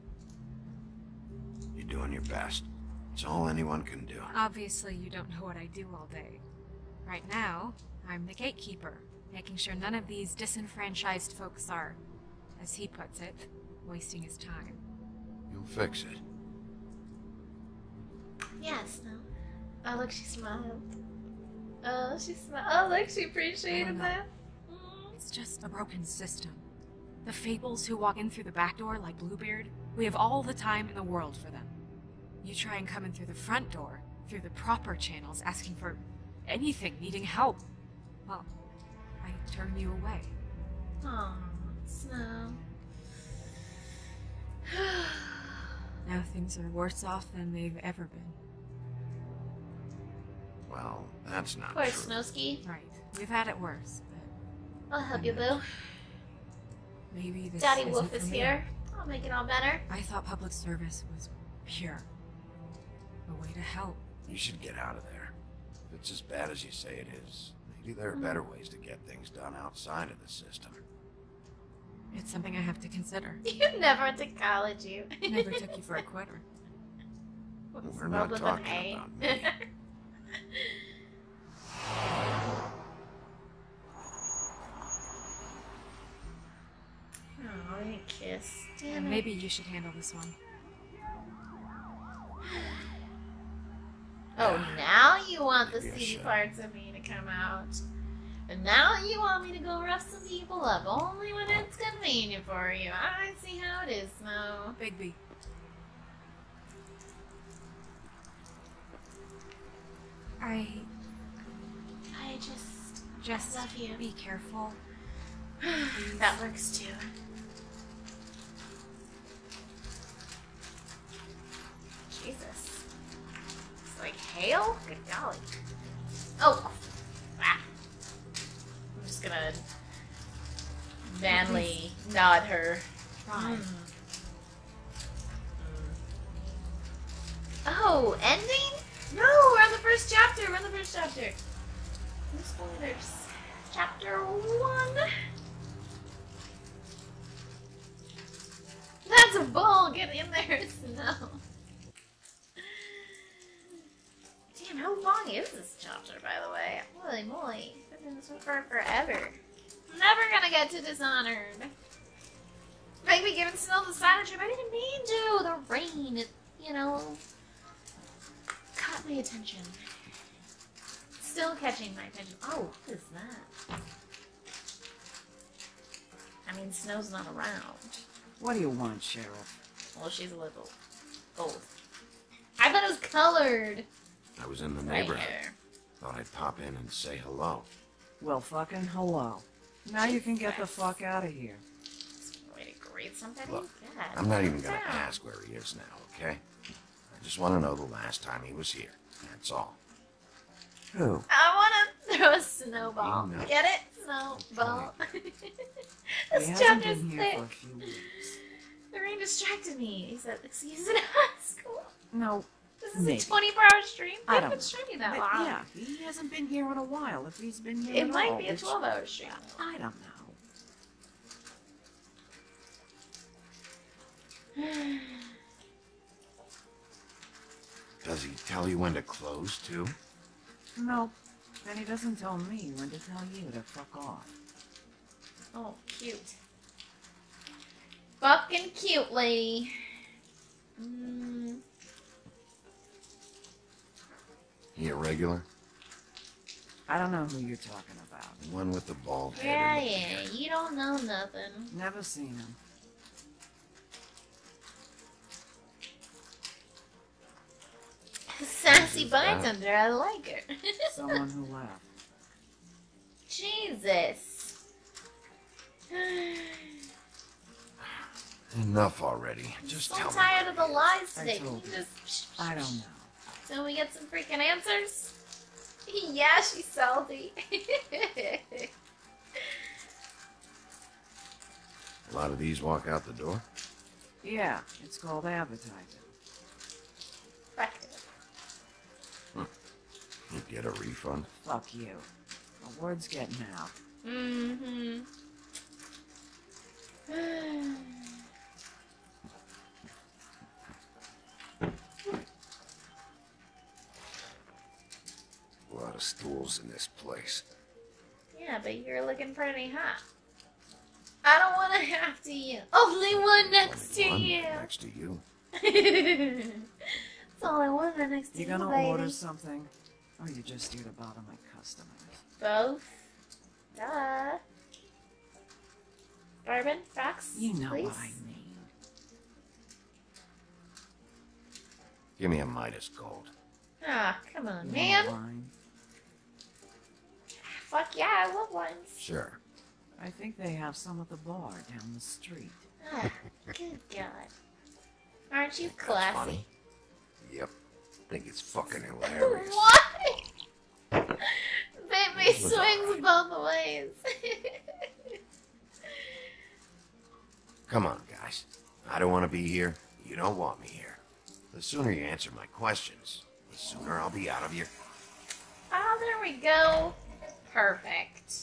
You're doing your best. It's all anyone can do. Obviously, you don't know what I do all day. Right now, I'm the gatekeeper, making sure none of these disenfranchised folks are, as he puts it, wasting his time. You'll fix it. Yes, no. Oh, look, she smiled. Oh, she smiled. Oh, look, she appreciated that. It's just a broken system. The fables who walk in through the back door like Bluebeard, we have all the time in the world for them. You try and come in through the front door, through the proper channels, asking for anything, needing help. Well, I turn you away. Aw, Snow. Now things are worse off than they've ever been. Well, that's not Poor true. Snowski. Right. We've had it worse, but I'll help you, boo. maybe this Daddy isn't Wolf for is me. here. I'll make it all better. I thought public service was pure. A way to help. You should get out of there. If it's as bad as you say it is, maybe there are better ways to get things done outside of the system. It's something I have to consider. You never went to college, you. Never took you for a quitter. We're not Spelled with an talking A. about me. Oh, you kiss. Damn And it. maybe you should handle this one. Oh, now you want the Maybe I seedy should. parts of me to come out. And now you want me to go rough some people up, only when it's convenient for you. I see how it is, Snow. Bigby. I I just just love you. be careful. That works too. Jesus. It's like hail? Good golly. Oh! Ah. I'm just gonna manly nod her. Try. Mm. Oh, ending? No, we're on the first chapter. We're on the first chapter. No spoilers. Chapter one. That's a bull. Get in there, Snow. Damn, how long is this chapter, by the way? Holy moly. I've been doing this one for forever. I'm never gonna get to Dishonored. Make me give Snow the silent trip. I didn't mean to. The rain, it, you know, caught my attention. Still catching my attention. Oh, what is that? I mean, Snow's not around. What do you want, Sheriff? Well, she's a little old. I thought it was colored. I was in the Right neighborhood. here. Thought I'd pop in and say hello. Well, fucking hello. Now you can get the fuck out of here. Way to greet somebody? Look, God. I'm not even gonna Calm down. ask where he is now, okay? I just want to know the last time he was here. That's all. Who? I want to throw a snowball. You know. Get it? Snowball. He This hasn't chapter's been here thick. for a few weeks. The rain distracted me. He said, excuse me, high school. No, This is maybe. a twenty-four hour stream. I They've don't been know. streaming that But long. yeah, he hasn't been here in a while. If he's been here It at might all, be a which- twelve hour stream. I don't know. Does he tell you when to close, too? Nope. And he doesn't tell me when to tell you to fuck off. Oh, cute. Fucking cute, lady. Mm. He a regular? I don't know who you're talking about. The one with the bald head Yeah, and the yeah. beard. You don't know nothing. Never seen him. Sassy Who's that? bartender, I like her. Someone who left. Jesus. Enough already. Just so tell me. tired of the lies I today. told Can you. you just I don't know. so we get some freaking answers? Yeah, she's salty. A lot of these walk out the door? Yeah, it's called advertising. Effective. You get a refund? Fuck you. The word's getting out. Mm-hmm. A lot of stools in this place. Yeah, but you're looking pretty hot. I don't want to have to you. Only one next to One you. next to you. That's all I want next to You you, gonna baby. order something? Or you just here to bother my customers. Both. Duh. Bourbon, rocks, You know please. what I mean. Give me a Midas Gold. Ah, come on, You man. want wine? Fuck yeah, I love wines. Sure. I think they have some at the bar down the street. Ah, good God. Aren't you That's classy? funny. Yep. Think it's fucking hilarious. Why? Baby was swings both ways. Come on, guys. I don't want to be here. You don't want me here. The sooner you answer my questions, the sooner I'll be out of here. Oh, there we go. Perfect.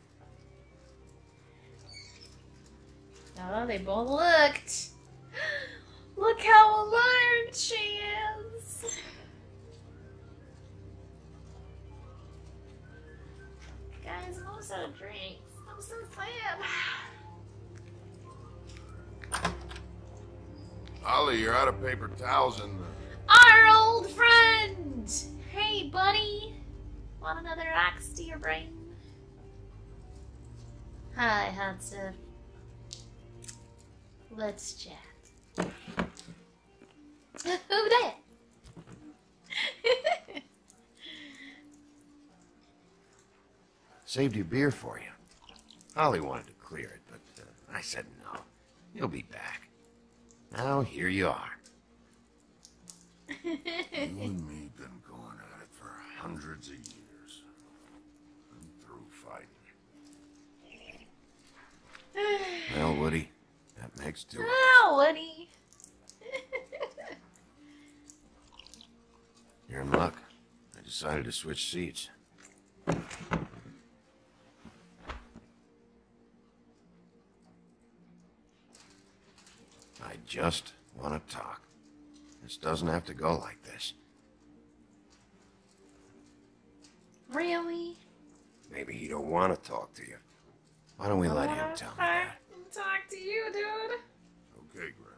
Oh, they both looked. Look how alarmed she is. Guys, I'm almost out of drinks. I'm so sad. Ollie, you're out of paper towels and... Our old friend! Hey, buddy. Want another axe to your brain? Hi, hot stuff. Let's chat. Who dat? Saved your beer for you. Holly wanted to clear it, but uh, I said no. You'll be back. Now here you are. You and me been going at it for hundreds of years. I'm through fighting. Well, Woody, that makes two. Oh, Woody. You're in luck. I decided to switch seats. I just want to talk. This doesn't have to go like this. Really? Maybe he don't want to talk to you. Why don't we let him tell me that? Talk to you, dude. Okay, Graham.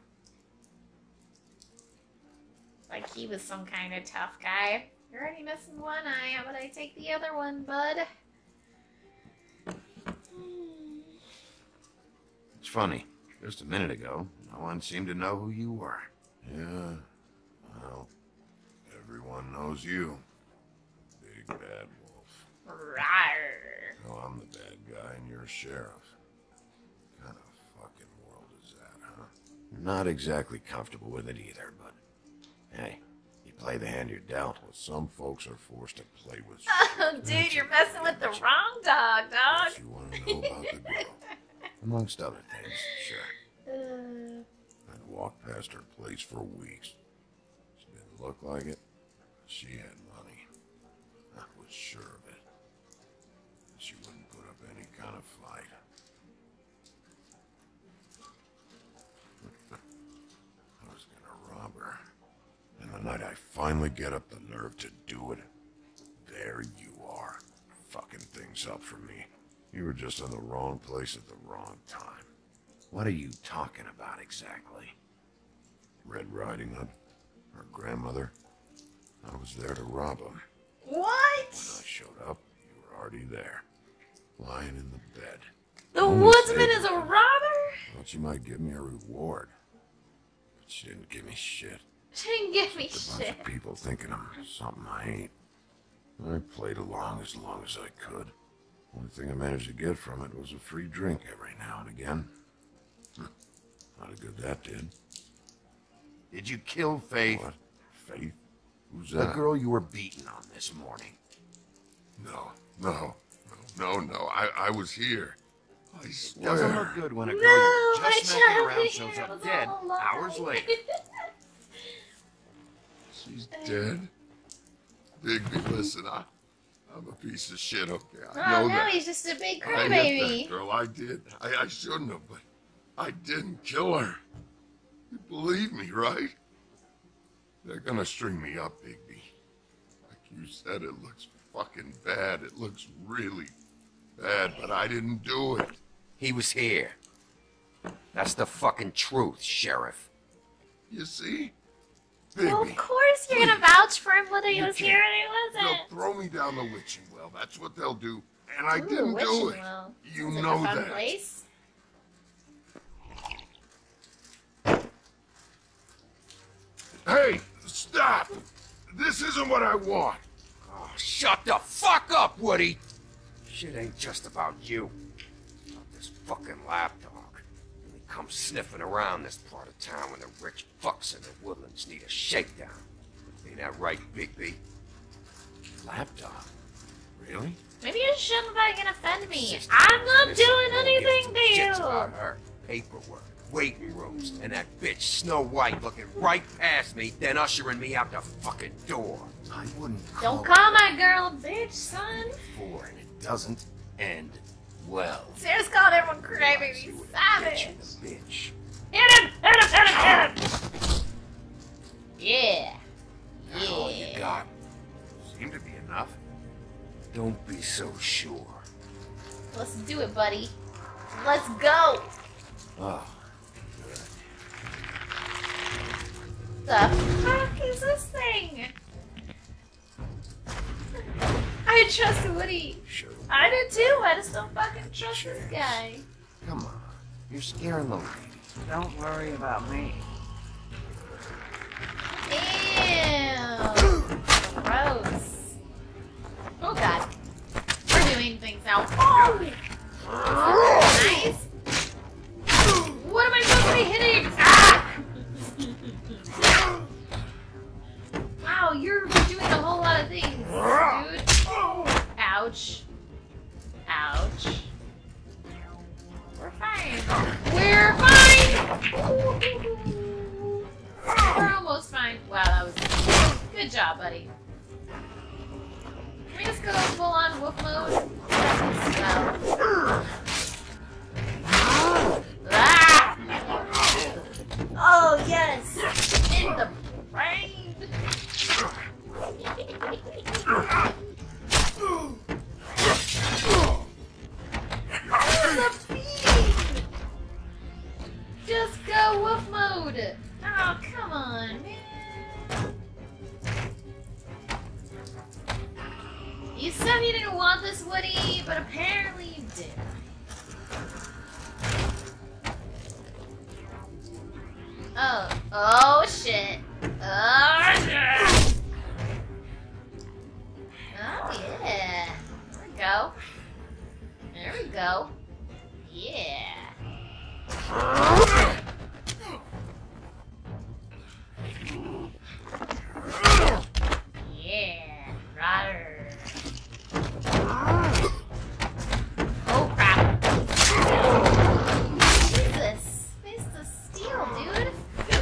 Like he was some kind of tough guy. You're already missing one eye. How about I take the other one, bud? It's funny. Just a minute ago, no one seemed to know who you were. Yeah, well, everyone knows you. Big bad wolf. Rawr. No, I'm the bad guy and you're sheriff. What kind of fucking world is that, huh? Not exactly comfortable with it either, but hey, you play the hand you're dealt. Well, some folks are forced to play with. Oh, dude, you're messing with the wrong dog, dog. You want to know about the girl? Amongst other things, sure. Uh, I'd walked past her place for weeks. She didn't look like it. She had money. I was sure of it. She wouldn't put up any kind of fight. I was gonna rob her. And the night I finally get up the nerve to do it, there you are, fucking things up for me. You were just in the wrong place at the wrong time. What are you talking about exactly? Red Riding Hood, her grandmother. I was there to rob him. what? When I showed up, you were already there, lying in the bed. The Only woodsman saved is a me. robber? Thought she might give me a reward, but she didn't give me shit. She didn't give me A bunch shit. of people thinking I'm something I ain't. I played along as long as I could. Only thing I managed to get from it was a free drink every now and again. Not a good that did. Did you kill Faith? What? Faith? Who's The that? girl you were beating on this morning. No, no, no, no, no. I, I was here. I swear. Doesn't look good when a girl No, you're my just messing child around shows here up was dead all alive. hours later. She's dead. Bigby, listen, I, I'm a piece of shit, okay? I Oh, know now that. he's just a big I hit crybaby. that girl, I did. I, I shouldn't have, but I didn't kill her. You believe me, right? They're gonna string me up, Bigby. Like you said, it looks fucking bad. It looks really bad, but I didn't do it. He was here. That's the fucking truth, Sheriff. You see? Well, Bigby, of course you're gonna vouch for him whether he was here or he they'll wasn't. throw me down the witching well. That's what they'll do. And I Ooh, didn't do witching it. well. You Sounds like know a fun that. place. Hey, stop! This isn't what I want. Oh, shut the fuck up, Woody! Shit ain't just about you. About this fucking lapdog. And he comes sniffing around this part of town when the rich fucks in the woodlands need a shakedown. Ain't that right, Bigby? Lapdog? Really? Maybe you shouldn't fucking offend me. I'm not Listen, doing don't anything give to two you. shits about her. Paperwork, waiting rooms, and that bitch Snow White looking right past me, then ushering me out the fucking door. I wouldn't Don't call my girl a bitch, son. For and it doesn't end well. Sarah's called everyone crybaby savage. Bitch. Hit him! Hit him! Hit him! Hit him! Yeah. That's all you Yeah. got. Seemed to be enough. Don't be so sure. Let's do it, buddy. Let's go. Oh, The fuck is this thing? I trust Woody. sure. I do too. I just don't fucking trust this guy. Come on. You're scaring the lady. Don't worry about me. Ew. Gross. Oh god. We're doing things now. Oh! Nice. What am I supposed to be hitting? Ah! Wow, you're doing a whole lot of things, dude. Ouch. Ouch. We're fine. We're fine! We're almost fine. Wow, that was good job, buddy. Can we just go full on wolf mode? Wow. Ah! Oh, yes! In the brain! What's a beating? Just go wolf mode! Oh, come on, man! You said you didn't want this, Woody, but apparently you did. Oh, oh shit. Oh shit. Oh yeah. There we go. There we go. Yeah. Yeah. Rotter. Oh crap. What is this? Face of steel, dude.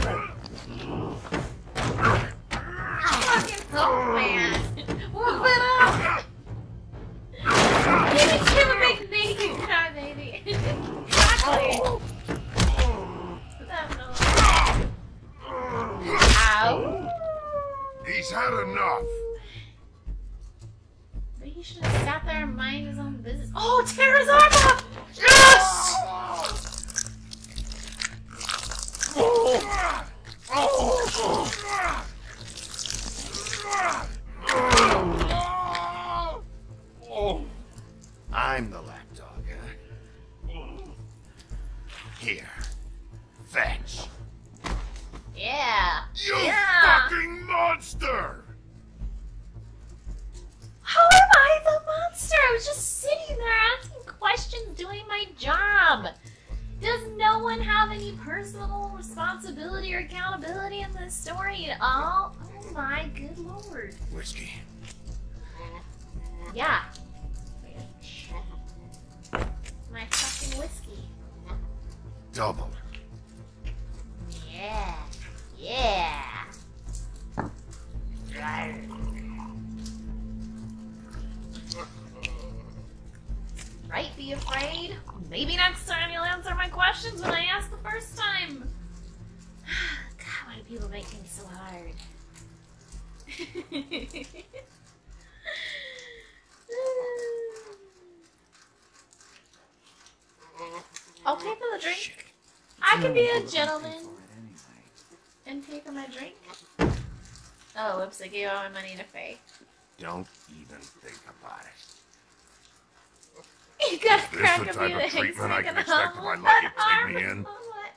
Fucking oh man. Whoop it up. Give it, give a big naked cry, baby. Exactly. Ow. He's had enough. Maybe he should have sat there and mind his own business. Oh, tear his arm off! Yes! I'm the lapdog, huh? Here. Fetch. Yeah. You yeah. fucking monster! How am I the monster? I was just sitting there asking questions, doing my job. Does no one have any personal responsibility or accountability in this story at all? Oh my good lord. Whiskey. Yeah. My fucking whiskey. Double. Yeah. Yeah. Right, be afraid. Maybe next time you'll answer my questions when I asked the first time. God, why do people make things so hard? I'll pay for the drink. I can be a gentleman and pay for my drink. Oh, whoops, I gave all my money to Faye. Don't even think about it. You gotta Is this crack the a type few of eggs. treatment I We're can gonna expect if I humble let you that take me arm. in?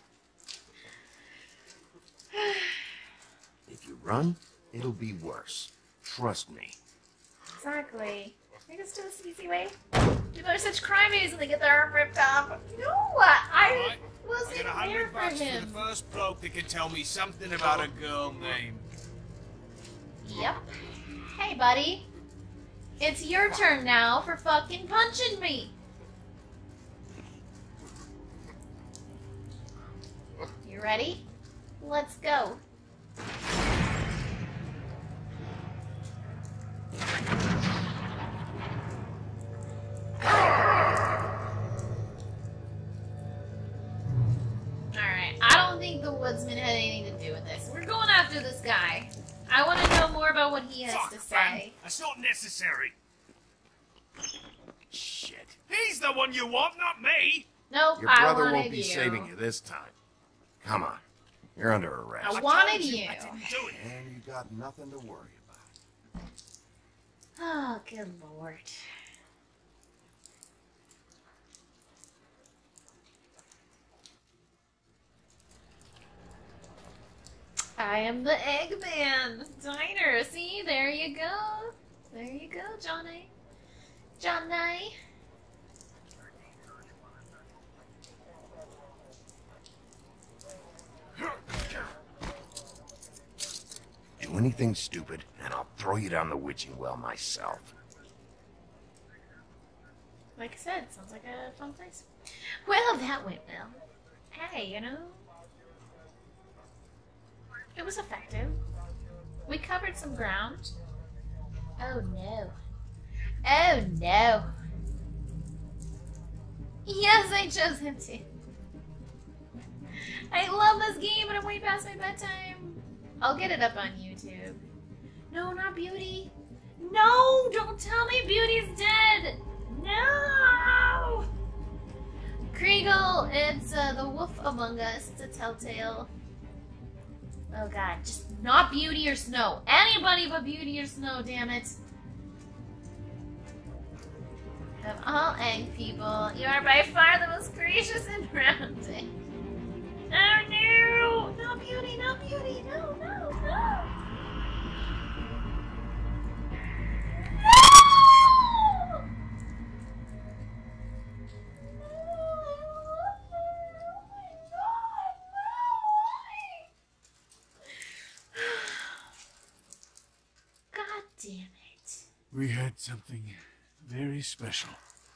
If you run, it'll be worse. Trust me. Exactly. Make us do this easy way. People are such crybabies when they get their arm ripped off. No, I wasn't I got a there hundred for bucks for him. the first bloke that can tell me something about a girl named. Yep. Hey, buddy. It's your turn now for fucking punching me. You ready? Let's go. Alright, I don't think the woodsman had anything to do with this. We're going after this guy. I want to know more about what he has Fuck, to fam. say. That's not necessary. Shit. He's the one you want, not me. Nope, Your I brother wanted won't be you. saving you this time. Come on. You're under arrest. I wanted you. I didn't do it. And you got nothing to worry about. Oh, good lord. I am the Eggman Diner. See, there you go. There you go, Johnny. Johnny. Do anything stupid, and I'll throw you down the witching well myself. Like I said, sounds like a fun place. Well, that went well. Hey, you know, it was effective. We covered some ground. Oh no. Oh no. Yes, I chose him too. I love this game, but I'm way past my bedtime. I'll get it up on YouTube. No, not Beauty. No, don't tell me Beauty's dead. No! Kriegel, it's uh, the wolf among us. It's a telltale. Oh god, just not Beauty or Snow. Anybody but Beauty or Snow, damn it. Of all egg people, you are by far the most gracious and rounding. Oh no! No Beauty, no Beauty, no, no, no! God damn it. We had something very special.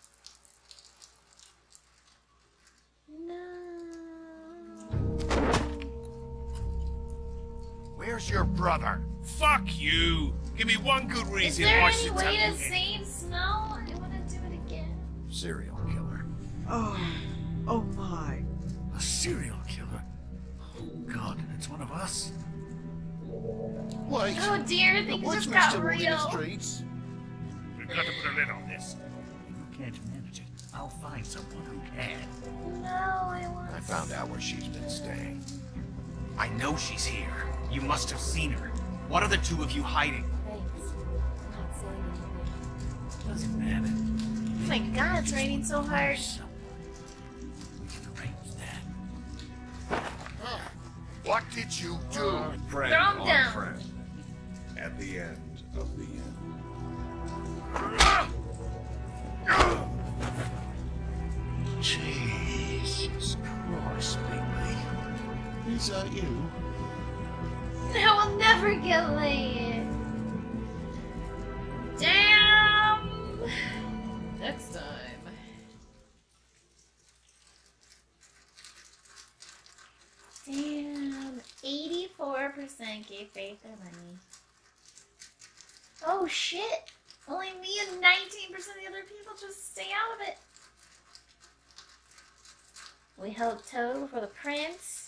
Where's your brother? Fuck you! Give me one good Is reason there why any she's way to telling me. save Snow? I want to do it again. Serial killer. Oh, oh my. A serial killer? Oh god, it's one of us? Wait. Oh dear, The things just woodsman's got still walking the real. streets. We've got to put a lid on this. If you can't manage it, I'll find someone who can. No, I want I found out where she's been staying. I know she's here. You must have seen her. What are the two of you hiding? Thanks. I'm not saying anything. Doesn't matter. Oh my god, it's raining so hard. We can arrange that. What did you do? Friend Throw 'em on down. friend. At the end of the end. Jesus Christ, Bigby. Is that you? I will never get laid. Damn. Next time. Damn. eighty-four percent gave Faith their money. Oh shit. Only me and nineteen percent of the other people just stay out of it. We held Toad before the prince.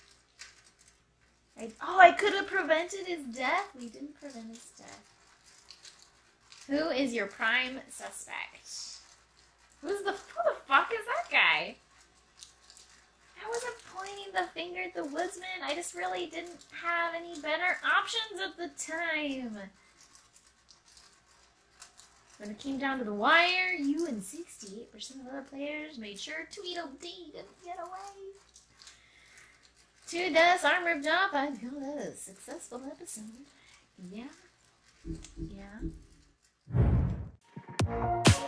I, oh, I could have prevented his death. We didn't prevent his death. Who is your prime suspect? Who's the who the fuck is that guy? I wasn't pointing the Fingered the Woodsman. I just really didn't have any better options at the time. When it came down to the wire, you and sixty-eight percent of other players made sure Tweedledee didn't get away. Two deaths, arm ripped off. I feel that a successful episode. Yeah. Yeah.